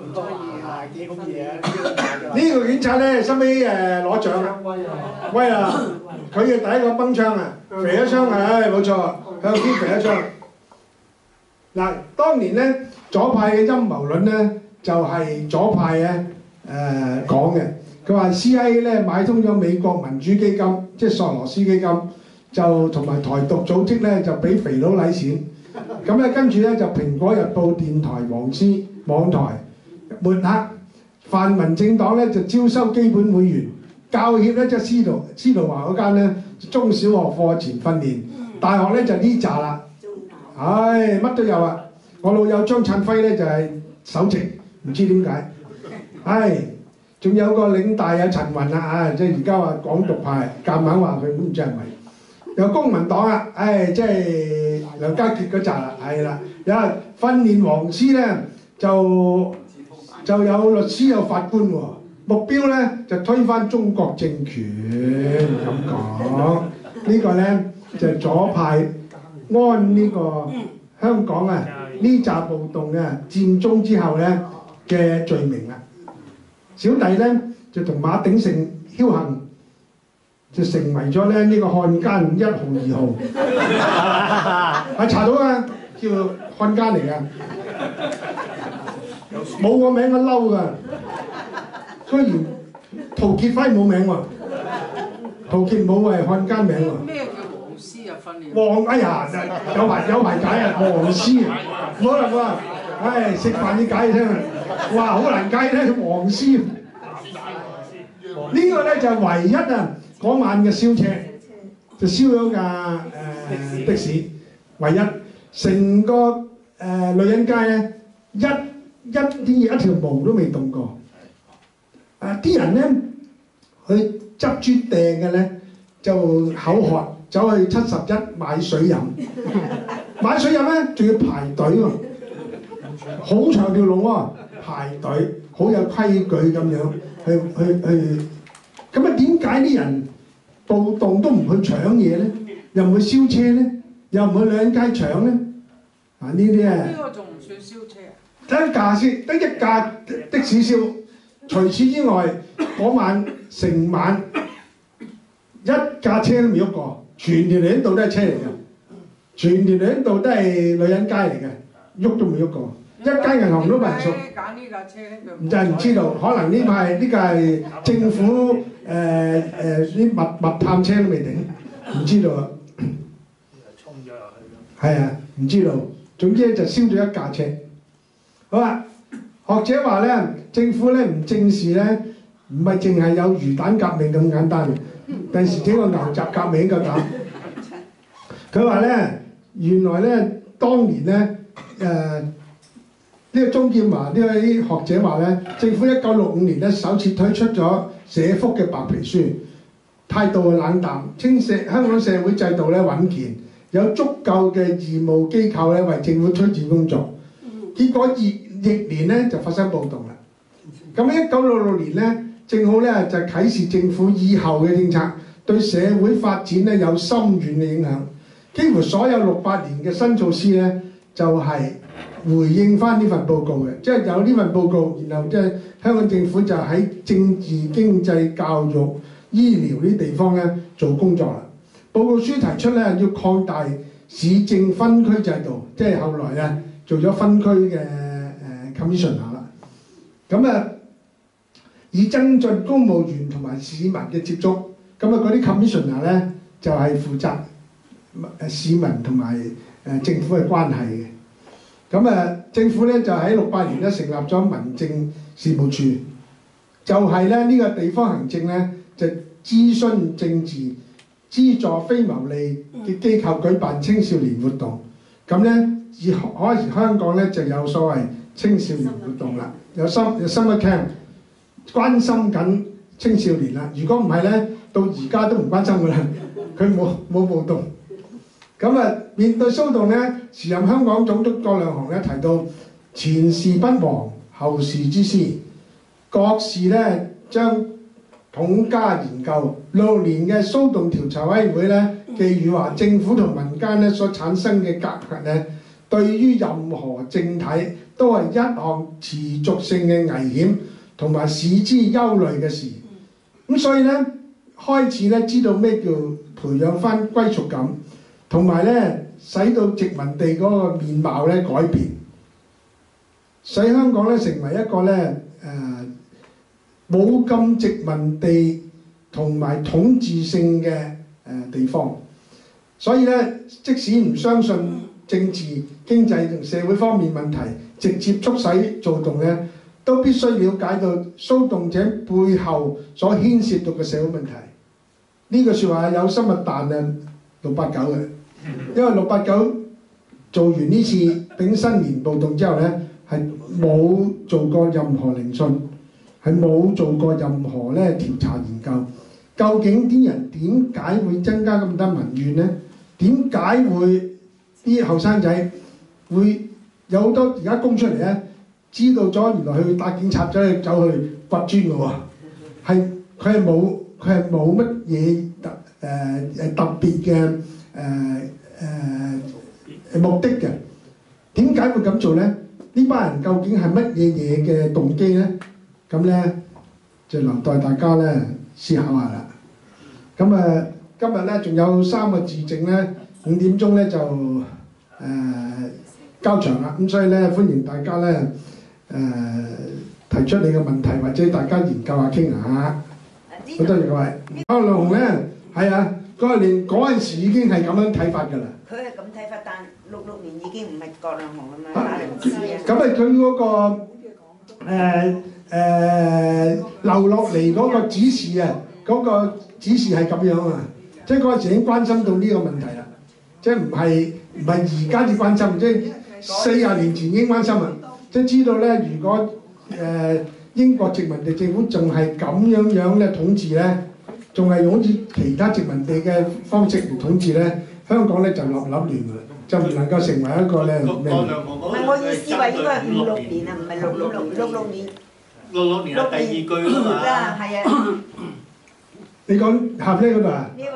呢個警察咧，收尾誒攞獎啦，威啦！佢嘅第一個崩槍啊，肥一槍啊，唉冇錯，向天肥一槍。嗱，當年咧左派嘅陰謀論咧，就係、是、左派咧誒講嘅。佢話 C I A 咧買通咗美國民主基金，即係索羅斯基金，就同埋台獨組織咧就俾肥佬禮錢。咁咧跟住咧就蘋果日報、電台、黃絲網台抹黑。泛民政黨咧就招收基本會員，教協咧即係司徒司徒華嗰間咧中小學課前訓練，大學咧就呢扎啦，唉乜都有啊！我老友張燦輝咧就係、是、首席，唔知點解，唉，仲有個領大啊陳雲啊，啊即係而家話港獨派，夾硬話佢都唔知係咪，有公民黨啊，唉即係梁家傑嗰扎啦，係啦，有人訓練黃絲咧就。就有律師有法官喎，目標咧就推翻中國政權咁講。呢個咧就係、左派安呢個香港啊呢紮暴動啊佔中之後咧嘅罪名啦。小弟咧就同馬鼎盛僥倖，就成為咗咧呢、呢個漢奸一號二號。係查到啊，叫漢奸嚟㗎。冇我名我嬲㗎，雖然陶傑輝冇名喎，陶傑冇係漢奸名喎。 咩叫黃絲啊？訓練黃哎呀，有排有排解啊，黃絲啊，冇可能喎，唉食飯要解聽啊，哇好難解聽黃絲。呢個咧就係唯一啊嗰晚嘅燒車，就燒咗架誒的士，唯一成個誒、呃、女人街咧一。一啲一條毛都未動過，啊！啲人咧去執豬掟嘅咧就口渴，走去七十一買水飲，買水飲咧仲要排隊喎，好長條路喎，排隊好有規矩咁樣去去去，咁啊點解啲人暴動都唔去搶嘢咧？又唔去燒車咧？又唔去女人街搶咧？啊呢啲啊！ 呢個仲唔算燒車啊？ 得一架先，得一架的士燒， 除此之外，嗰晚成晚一架車都未喐過，全條嚟度都係車嚟嘅，全條嚟度都係女人街嚟嘅，喐都未喐過，一間銀行都唔熟。 揀呢架車就係唔知道，可能呢架係呢架係政府誒誒啲密密探車都未定，唔知道啊。 衝咗入去咯。 係啊，唔知道。總之就燒咗一架車。好啦，學者話咧，政府咧唔正視咧，唔係淨係有魚蛋革命咁簡單嘅，第時整個牛雜革命夠膽。佢話咧，原來咧當年咧誒。呃呢個鍾劍華呢位學者話咧，政府一九六五年咧首次推出咗社福嘅白皮書，態度冷淡，稱社香港社會制度咧穩健，有足夠嘅義務機構咧為政府推展工作。結果翌翌年咧就發生暴動啦。咁一九六六年咧，正好咧就啟示政府以後嘅政策對社會發展咧有深遠嘅影響。幾乎所有六八年嘅新措施咧就係、是。回應翻呢份報告嘅，即係有呢份報告，然後即係香港政府就喺政治、經濟、教育、醫療呢啲地方咧做工作啦。報告書提出咧要擴大市政分區制度，即係後來啊做咗分區嘅誒 commissioner 啦。咁啊，以增進公務員同埋市民嘅接觸。咁啊，嗰啲 commissioner 咧就係、是、負責誒市民同埋誒政府嘅關係嘅。咁誒，政府咧就喺六八年咧成立咗民政事務處，就係咧呢個地方行政咧就諮詢政治、資助非牟利嘅機構舉辦青少年活動。咁咧，而開始香港咧就有所謂青少年活動啦，有 summer 有 summer camp 關心緊青少年啦。如果唔係咧，到而家都唔關心㗎啦，佢冇冇暴動。咁啊，面對騷動咧，時任香港總督葛量洪咧提到前事不忘，後事之師，各事咧將統加研究。六年嘅騷動調查委員會咧，寄語話政府同民間咧所產生嘅隔閡咧，對於任何政體都係一項持續性嘅危險同埋使之憂慮嘅事。咁所以咧，開始咧知道咩叫培養翻歸屬感。同埋咧，使到殖民地嗰個面貌咧改變，使香港咧成為一個咧誒冇咁殖民地同埋統治性嘅誒、呃、地方。所以咧，即使唔相信政治、經濟同社會方面問題直接促使躁動咧，都必須了解到騷動者背後所牽涉到嘅社會問題。呢句説話有心勿彈啊，六八九嘅。因為六八九做完呢次丙申年暴動之後咧，係冇做過任何聆訊，係冇做過任何咧調查研究。究竟啲人點解會增加咁多民怨咧？點解會啲後生仔會有好多而家供出嚟咧？知道咗原來去打警察走去走去掘磚嘅喎，係佢係冇佢係冇乜嘢特誒誒特別嘅。誒誒、呃呃、目的嘅，點解會咁做咧？呢班人究竟係乜嘢嘢嘅動機咧？咁咧就留待大家咧思考下啦。咁啊、呃，今日咧仲有三個字證咧，五點鐘咧就誒、呃、交場啦。咁所以咧歡迎大家咧誒、呃、提出你嘅問題，或者大家研究下傾下。好多謝各位。葛量洪咧係啊。嗰年嗰陣時已經係咁樣睇法㗎啦。 佢係咁睇法，但六六年已經唔係葛量洪啦嘛，打唔知啊。 咁啊，佢嗰個誒誒留落嚟嗰個指示啊，嗰個指示係咁樣啊，即係嗰陣時已經關心到呢個問題啦，即係唔係唔係而家至關心，即係四十年前已經關心啦，即係知道咧，如果誒英國殖民地政府仲係咁樣樣咧統治咧。仲係好似其他殖民地嘅方式嚟統治咧，香港咧就立立亂㗎啦，就唔能夠成為一個咧咩？ 唔係我意思話應該係五六年啊，唔係六六六六六年。 六六年係第二句啦嘛。 係啊。 你講下邊嗰度啊？ 呢個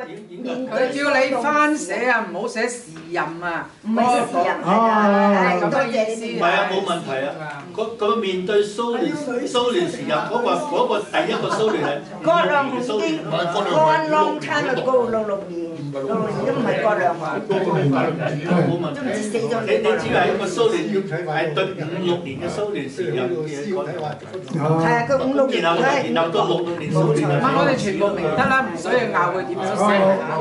佢叫你翻寫啊，唔好寫時任啊。 唔係寫時任哦係咁多謝呢啲。 唔係啊，冇問題啊。佢佢面對蘇聯蘇聯時任嗰個嗰個第一個蘇聯係葛量洪已經 one long time ago 六六年，六六年都唔係葛量洪， 冇問題。 都唔知死咗你幾多你只係一個蘇聯係對五六年嘅蘇聯時任嘅講法。 係啊，佢五六年然後佢然後到六六年蘇聯。 咁我哋全部明得啦，唔使去拗佢點樣寫。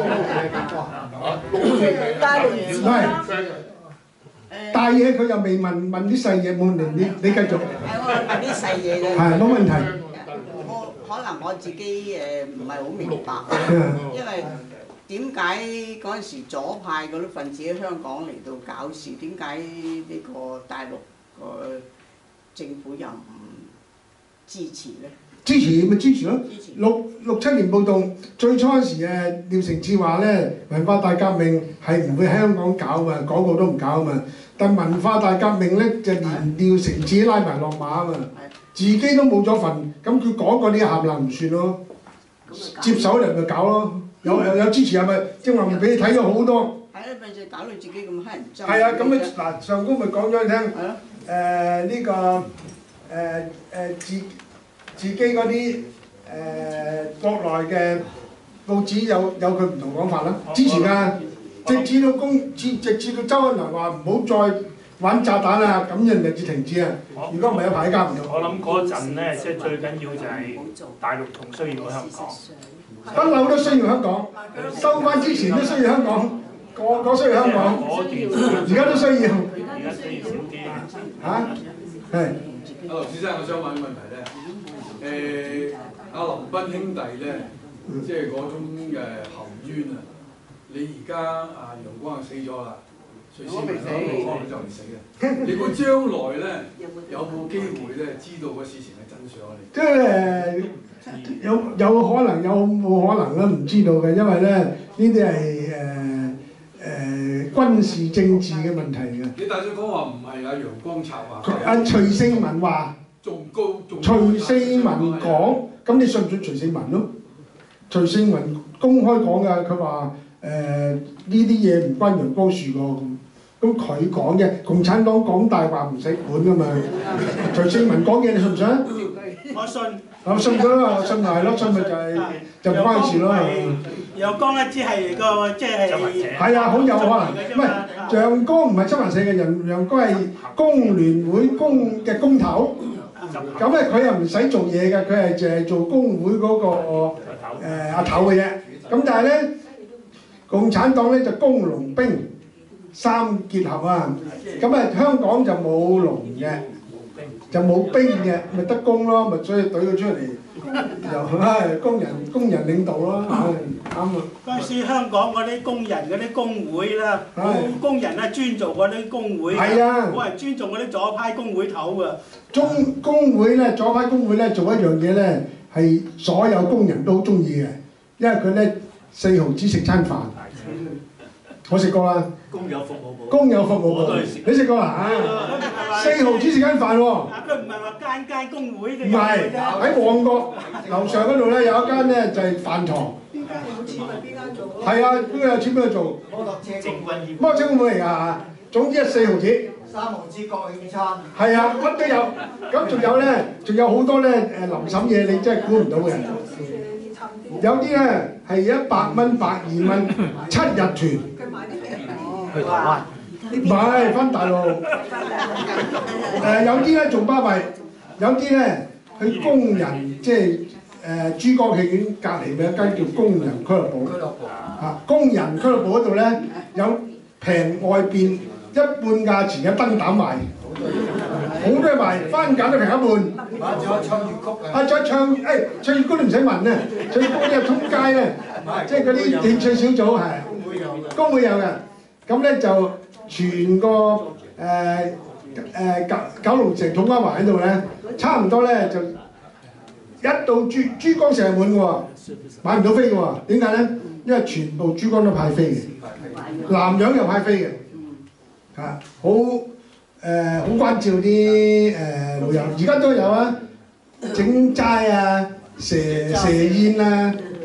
大陸唔係大嘢佢又未問問啲細嘢，冇你你你繼續。 係我問啲細嘢嘅。 係冇問題。 我可能我自己誒唔係好明白，因為點解嗰陣時左派嗰啲分子喺香港嚟到搞事，點解呢個大陸個政府又唔支持咧？ 支持咪支持咯。六六七年暴動最初嗰時誒，廖承志話咧文化大革命係唔會喺香港搞嘛，講過都唔搞啊嘛。但文化大革命咧就連廖承志拉埋落馬啊嘛，自己都冇咗份，咁佢講過啲冚唪唥唔算咯，接手嚟咪搞咯。有有有支持係咪？即係話咪俾你睇咗好多。 係啊，咪就搞到自己咁乞人憎。 係啊，咁啊嗱，上高咪講咗你聽。 係咯。 誒呢個誒誒自自己嗰啲誒國內嘅報紙有有佢唔同講法啦，支持㗎。直至到公直直至到周恩來話唔好再玩炸彈啦，咁人哋至停止啊。如果唔係有排交唔到。 我諗嗰陣咧，即係最緊要就係大陸同需要香港。 不嬲都需要香港，收翻之前都需要香港，個個需要香港，而家都需要。 而家需要少啲。 嚇？係。 阿劉先生，我想問個問題咧，誒阿林彬兄弟咧，即係嗰種誒含冤啊！你而家阿楊光就死咗啦，徐思文可能就未死嘅。你估將來咧有冇機會咧知道個事情嘅真相咧？ 即係有有可能有冇可能咧？唔知道嘅，因為咧呢啲係誒誒軍事政治嘅問題嘅。 你大聲講話唔係阿楊光策劃。 阿徐四民話。 仲高仲。 徐四民講，咁你信唔信徐四民咯？徐四民公開講㗎，佢話誒呢啲嘢唔關楊光事㗎咁。咁佢講嘅，共產黨講大話唔使管㗎嘛。徐四民講嘢你信唔信？ 我信。 我信佢咯，信係咯，信咪就係就唔關事咯。 楊光一支係個即係。 係啊，好有可能。唔係楊光唔係執行社嘅人，楊光係工聯會工嘅工頭。咁咧佢又唔使做嘢嘅，佢係淨係做工會嗰、嗰個誒、呃、阿頭嘅啫。咁但係咧，共產黨咧就工農兵三結合啊。咁啊香港就冇農嘅，就冇兵嘅，咪得工咯，咪所以懟佢出嚟，又唉工人工人領導咯，啱啊！ 嗰陣時香港嗰啲工人嗰啲工會啦，好工人咧尊重嗰啲工會， 係啊， 冇人尊重嗰啲左派工會頭㗎。 中工會咧，左派工會咧做一樣嘢咧，係所有工人都好中意嘅，因為佢咧四毫子食餐飯，我食過啦。 工友服務部。 工友服務部，你食過啦？啊，四毫子食間飯喎。 佢唔係話間間工會都有唔係喺旺角樓上嗰度咧有一間咧就係飯堂。 邊間有錢咪邊間做。 係啊，邊個有錢邊個做？ 摩托車公會。 摩托車公會嚟㗎，總之係四毫子。 三毫子國慶餐。 係啊，乜都有。咁仲有咧，仲有好多咧誒臨審嘢，你真係估唔到嘅。有啲咧係一百蚊、百二蚊，七日團。 去台灣。 唔係翻大陸。誒有啲咧仲巴閉，有啲咧去工人即係誒珠江戲院隔離咪有間叫工人俱樂部。俱樂部。啊，工人俱樂部嗰度咧有平外邊一半價錢嘅燈膽賣，好多嘢賣，番梘都平一半。 仲有唱粵曲啊！再唱誒唱粵曲都唔使問啊，唱粵曲啲係通街咧，即係嗰啲興趣小組係。工會有嘅。工會有嘅，咁咧就全個誒誒九九龍城土瓜灣喺度咧，差唔多咧就一到珠珠江成日滿嘅喎，買唔到飛嘅喎，點解咧？因為全部珠江都派飛嘅，南洋又派飛嘅。啊，好誒，好關照啲誒老友，而家都有啊，整齋啊，蛇蛇宴啊，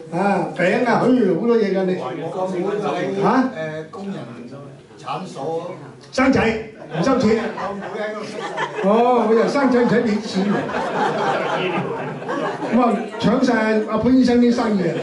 啊餅啊，好好多嘢㗎你。 個妹就喺嚇誒工人產所生仔唔收錢。 我妹喺嗰度出世。 哦，佢又生仔唔使俾錢喎。咁啊，搶曬阿潘醫生啲生意啊！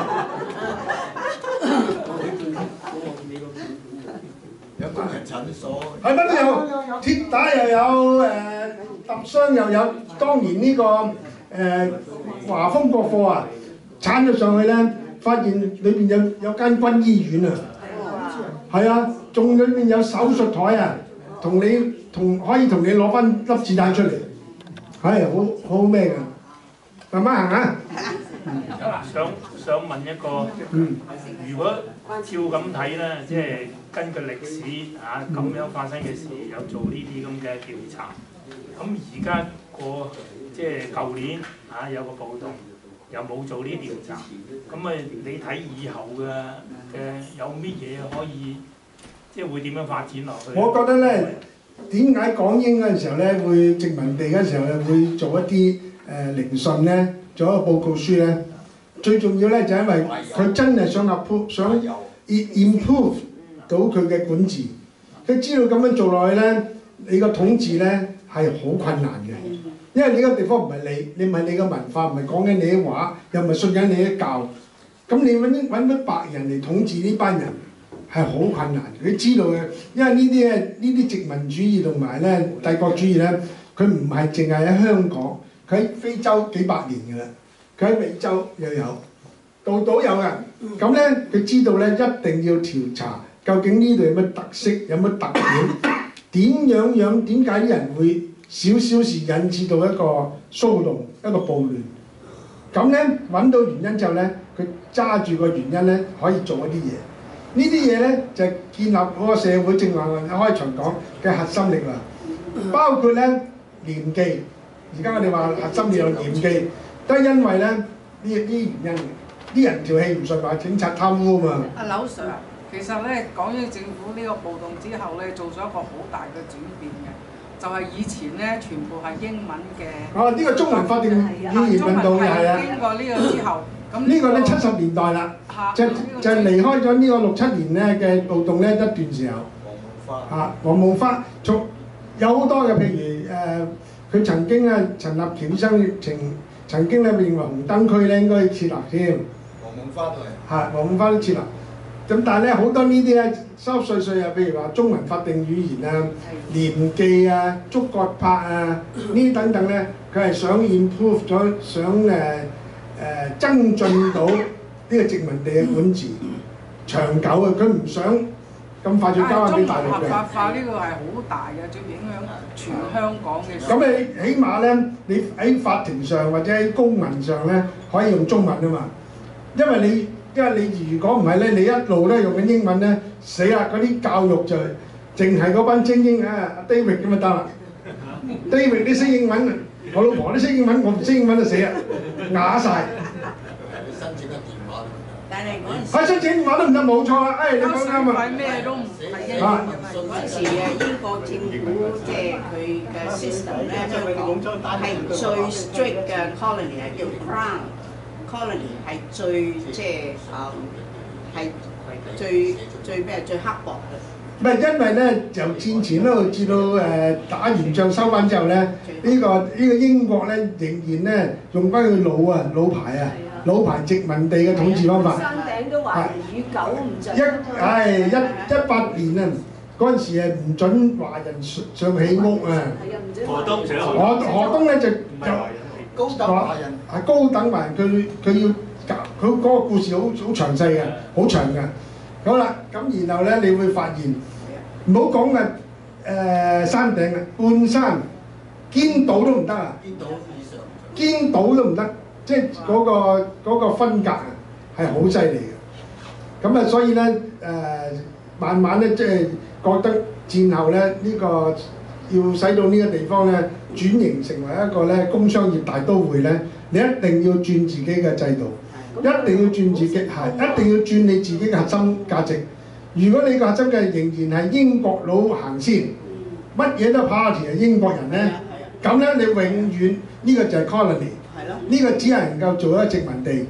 有工人診所。 係乜都有，鐵打又有，誒揼箱又有。當年呢、這個誒華豐國貨啊，鏟咗上去咧，發現裏邊有有間軍醫院啊。係啊，仲裏邊有手術台啊，同你同可以同你攞翻粒子彈出嚟，係好好咩㗎？慢慢行啊！ 想想問一個， 嗯、 如果照咁睇咧，即係根據歷史啊咁樣發生嘅事，有做呢啲咁嘅調查，咁而家個即係舊年啊有個暴動，又冇做呢啲調查，咁啊你睇以後嘅嘅有乜嘢可以即係會點樣發展落去？ 我覺得咧，點解港英嗰陣時候咧，會殖民地嗰陣時候咧，會做一啲誒聆訊咧，做一個報告書咧？最重要咧就係因為佢真係想 approve 想 improve 到佢嘅管治，佢知道咁樣做落去咧，你個統治咧係好困難嘅，因為你個地方唔係你，你唔係你嘅文化，唔係講緊你啲話，又唔係信緊你啲教，咁你揾啲揾啲白人嚟統治呢班人係好困難。佢知道嘅，因為呢啲咧呢啲殖民主義同埋咧帝國主義咧，佢唔係淨係喺香港，佢喺非洲幾百年㗎啦。佢喺美洲又有，度度有嘅。咁咧，佢知道咧一定要調查，究竟呢度有乜特色，有乜特點，點樣樣，點解啲人會少少事引致到一個騷動、一個暴亂。咁咧揾到原因之後咧，佢揸住個原因咧，可以做一啲嘢。呢啲嘢咧就係、建立嗰個社會正話我開場講嘅核心力量，包括咧廉記。而家我哋話核心力量廉記。都係因為咧呢啲原因，啲人條氣唔順，話警察貪污啊嘛。 阿劉 Sir，其實咧港英政府呢個暴動之後咧，做咗一個好大嘅轉變嘅，就係、是、以前咧全部係英文嘅。哦，呢、這個中文法定語言運動係啊。經過呢個之後，咁、這個、呢個咧七十年代啦，就就離開咗呢個六七年咧嘅暴動咧一段時候。黃夢花。嚇，黃夢花，從有好多嘅，譬如誒，佢、呃、曾經咧陳立橋醫生曾曾經咧認為紅燈區咧應該設立添。黃夢花都係。係，黃夢花都設立。咁但係咧好多呢啲咧濕碎碎啊，譬如話中文法定語言啊、廉記啊、捉葛柏啊呢啲等等咧，佢係想 improve 咗，想誒誒、呃、增進到呢個殖民地嘅管治長久啊，佢唔想咁快就交翻俾大陸嘅。中文合法化呢個係好大嘅，最影響全香港嘅。咁你起碼咧，你喺法庭上或者喺公文上咧，可以用中文啊嘛，因為你。因為你如果唔係咧，你一路咧用緊英文咧，死啦！嗰啲教育就淨係嗰班精英啊 ，David 咁就得啦。David 啲識英文，我老婆都識英文，我唔識英文就死啦，啞晒。申請個電話，但係嗰陣時，係申請電話都唔得，冇錯啦。誒，你講啱啊。咩都唔係英文。嗰陣時誒，英國政府即係佢嘅 system 咧，香港係最 strict 嘅 colony 係叫 Crown。colony 係最即係誒係最最咩最刻薄嘅。唔係因為咧，由戰前一路至到誒、呃、打完仗收翻之後咧，呢、呢個呢、呢個英國咧仍然咧用翻佢老啊老牌啊老牌殖民地嘅統治方法。山頂都話與狗唔準。一係一一八年啊，嗰陣時係唔準華人上起屋啊。河東上河河東咧就就。高等華人係高等華人，佢佢要搞佢嗰個故事好好詳細嘅，好長嘅。好啦，咁然後咧，你會發現唔好講嘅誒山頂嘅半山堅島都唔得啊！堅島以上，堅島都唔得，即係嗰個嗰個分隔啊，係好犀利嘅。咁啊，所以咧誒、呃，慢慢咧即係覺得戰後咧呢、這個。要使到呢個地方咧轉型成為一個咧工商業大都會咧，你一定要轉自己嘅制度，一定要轉自己係，一定要轉你自己嘅核心價值。如果你個核心價值仍然係英國佬行先，乜嘢都 party 係英國人咧，咁咧你永遠呢、呢個就係 colony， 呢個只係能夠做一個殖民地。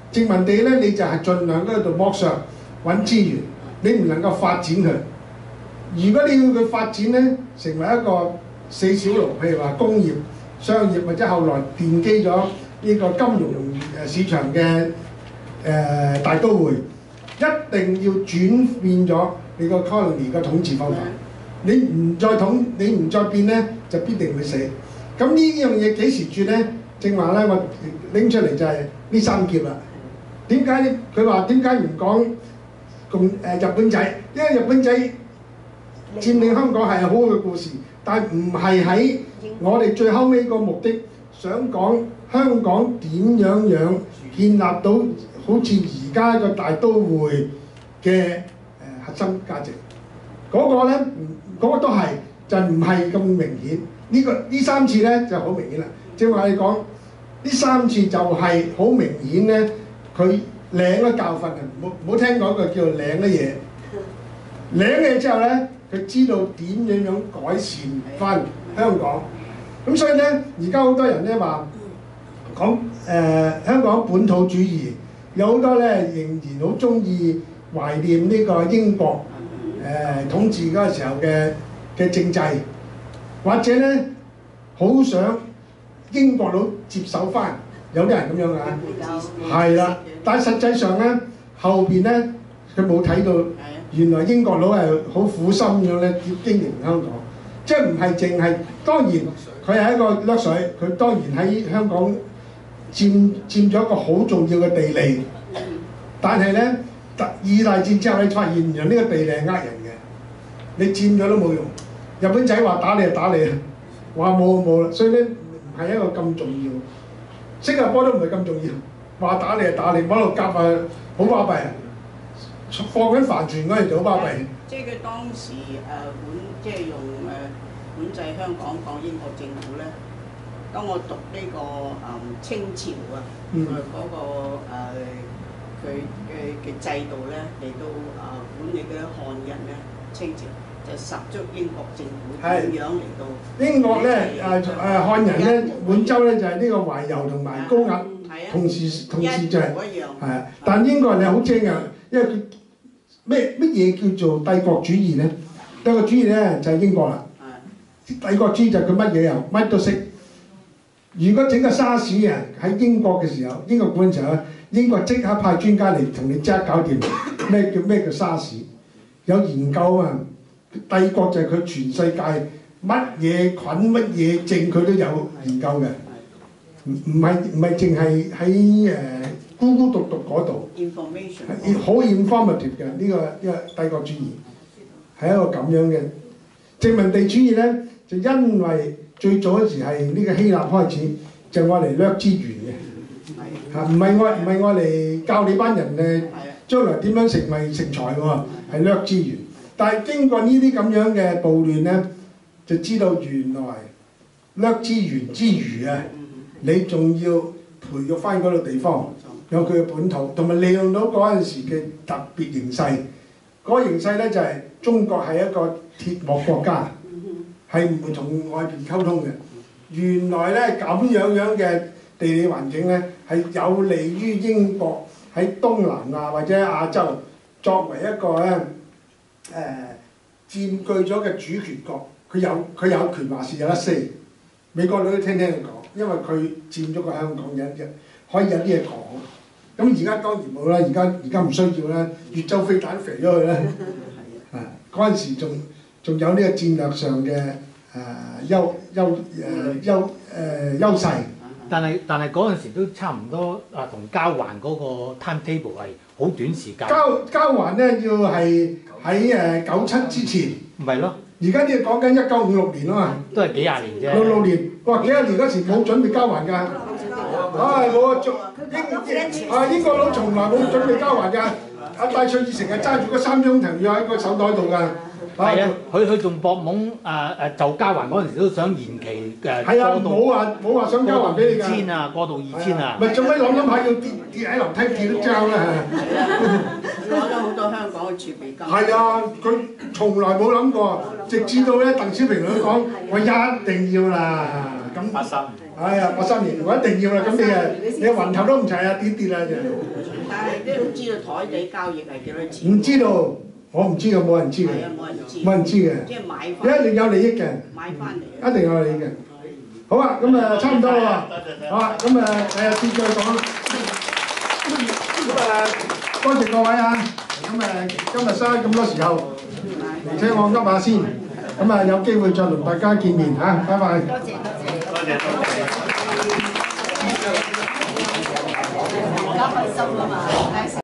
殖民地咧，你就係盡量喺度剝削揾資源，你唔能夠發展佢。如果你要佢發展咧，成為一個四小龍，譬如話工業、商業或者後來奠基咗呢個金融誒市場嘅誒、呃、大都會，一定要轉變咗你個 colony 嘅統治方法。你唔再統，你唔再變咧，就必定會死。咁呢樣嘢幾時轉咧？正話咧，我拎出嚟就係呢三劫啦。點解佢話點解唔講共誒日本仔？因為日本仔佔領香港係好好嘅故事，但係唔係喺我哋最後尾個目的，想講香港點樣樣建立到好似而家個大都會嘅誒核心價值。嗰、那個咧，嗰、那個都係就唔係咁明顯。呢、這個呢三次咧就好明顯啦。正話你講呢三次就係好明顯咧，佢領咗教訓啊！冇冇聽講過叫做領咗嘢，領咗嘢之後咧，佢知道點樣樣改善翻香港。咁所以咧，而家好多人咧話講誒香港本土主義，有好多咧仍然好中意懷念呢個英國誒、呃、統治嗰個時候嘅嘅政制，或者咧好想英國佬接手翻。有啲人咁樣啊，係啦，但係實際上咧，後邊咧佢冇睇到，原來英國佬係好苦心咁樣咧經營香港，即係唔係淨係當然佢係一個掠水，佢當然喺香港佔佔咗一個好重要嘅地利，但係咧二大戰之後你發現原來呢個地利係呃人嘅，你佔咗都冇用，日本仔話打你就打你啊，話冇就冇啦，所以咧唔係一個咁重要。新加坡都唔係咁重要，話打你就打你，喺度夾啊，好巴閉啊！放緊帆船嗰陣就好巴閉。 即係佢當時誒、呃、管，即係用誒、呃、管制香港講英國政府咧。當我讀呢、這個誒、呃、清朝啊，佢嗰、嗯那個佢嘅嘅制度咧嚟到誒、呃、管理嗰啲漢人咧，清朝。就十足英國政府點樣嚟到？英國咧誒誒漢人咧，滿洲咧就係、是、呢個懷柔同埋高壓同時同時就係、是、係，但英國人係好精嘅，因為佢咩乜嘢叫做帝國主義咧？帝國主義咧就係、是、英國啦。帝國主義就係佢乜嘢又乜都識。如果整個沙士嘅人喺英國嘅時候，英國管嘅時候咧，英國即刻派專家嚟同你即刻搞掂。咩叫咩叫沙士？有研究啊！帝國就係佢全世界乜嘢菌乜嘢症佢都有研究嘅，唔唔係唔係淨係喺誒孤孤獨獨嗰度，好 informative 嘅呢、這個呢、這個帝國主義係一個咁樣嘅殖民地主義咧，就因為最早嗰時係呢個希臘開始就愛嚟掠資源嘅，嚇唔係愛唔係愛嚟教你班人誒將來點樣成為成才喎，係掠資源。但係經過呢啲咁樣嘅暴亂咧，就知道原來掠資源之餘啊，你仲要培育翻嗰個地方，有佢嘅本土，同埋利用到嗰陣時嘅特別形勢。嗰、那個形勢咧就係、是、中國係一個鐵幕國家，係唔會同外邊溝通嘅。原來咧咁樣樣嘅地理環境咧，係有利於英國喺東南亞或者亞洲作為一個咧。誒、呃、佔據咗嘅主權國，佢有佢有權話事有得 say， 美國佬都聽聽佢講，因為佢佔咗個香港人嘅，可以有啲嘢講。咁而家當然冇啦，而家而家唔需要啦，越州飛彈肥咗佢啦。啊，嗰陣時仲仲有呢個戰略上嘅誒、呃、優優誒優誒優勢。 但係但係嗰陣時都差唔多啊，同交還嗰個 timetable 係好短時間。交交還咧要係喺誒九七之前。唔係咯。而家啲講緊一九五六年啊嘛。都係幾廿年啫。六六年，哇！幾廿年嗰時冇準備交還㗎。唉，冇啊，英啊英國佬從來冇準備交還㗎。阿戴卓爾成日揸住嗰三張條要喺個手袋度㗎。 係啊，佢佢仲搏懵誒誒就交還嗰陣時都想延期誒。係啊， 冇話冇話想交還俾你㗎。 二千啊，過到二千啊。 咪做咩諗諗下要跌跌喺樓梯跌都爭啦攞咗好多香港嘅儲備金。 係啊，佢從來冇諗過，直至到咧鄧小平佢講，我一定要啦。咁哎呀，八三年我一定要啦，咁你啊，你雲頭都唔齊啊，跌跌啦就。 但係都唔知道台地交易係幾多錢？ 唔知道，我唔知嘅，冇人知嘅。 係啊，冇人知。 冇人知嘅。 即係買翻。 一定有利益嘅。 買翻嚟。 一定有利益嘅。好啊，咁啊差唔多啦喎。好啊，咁啊誒先再講啦。咁啊，多謝各位啊！咁誒，今日嘥咁多時候嚟聽我噏下先。咁啊，有機會再同大家見面嚇，拜拜。 多謝多謝。 多謝多謝。 而家開心啊嘛〜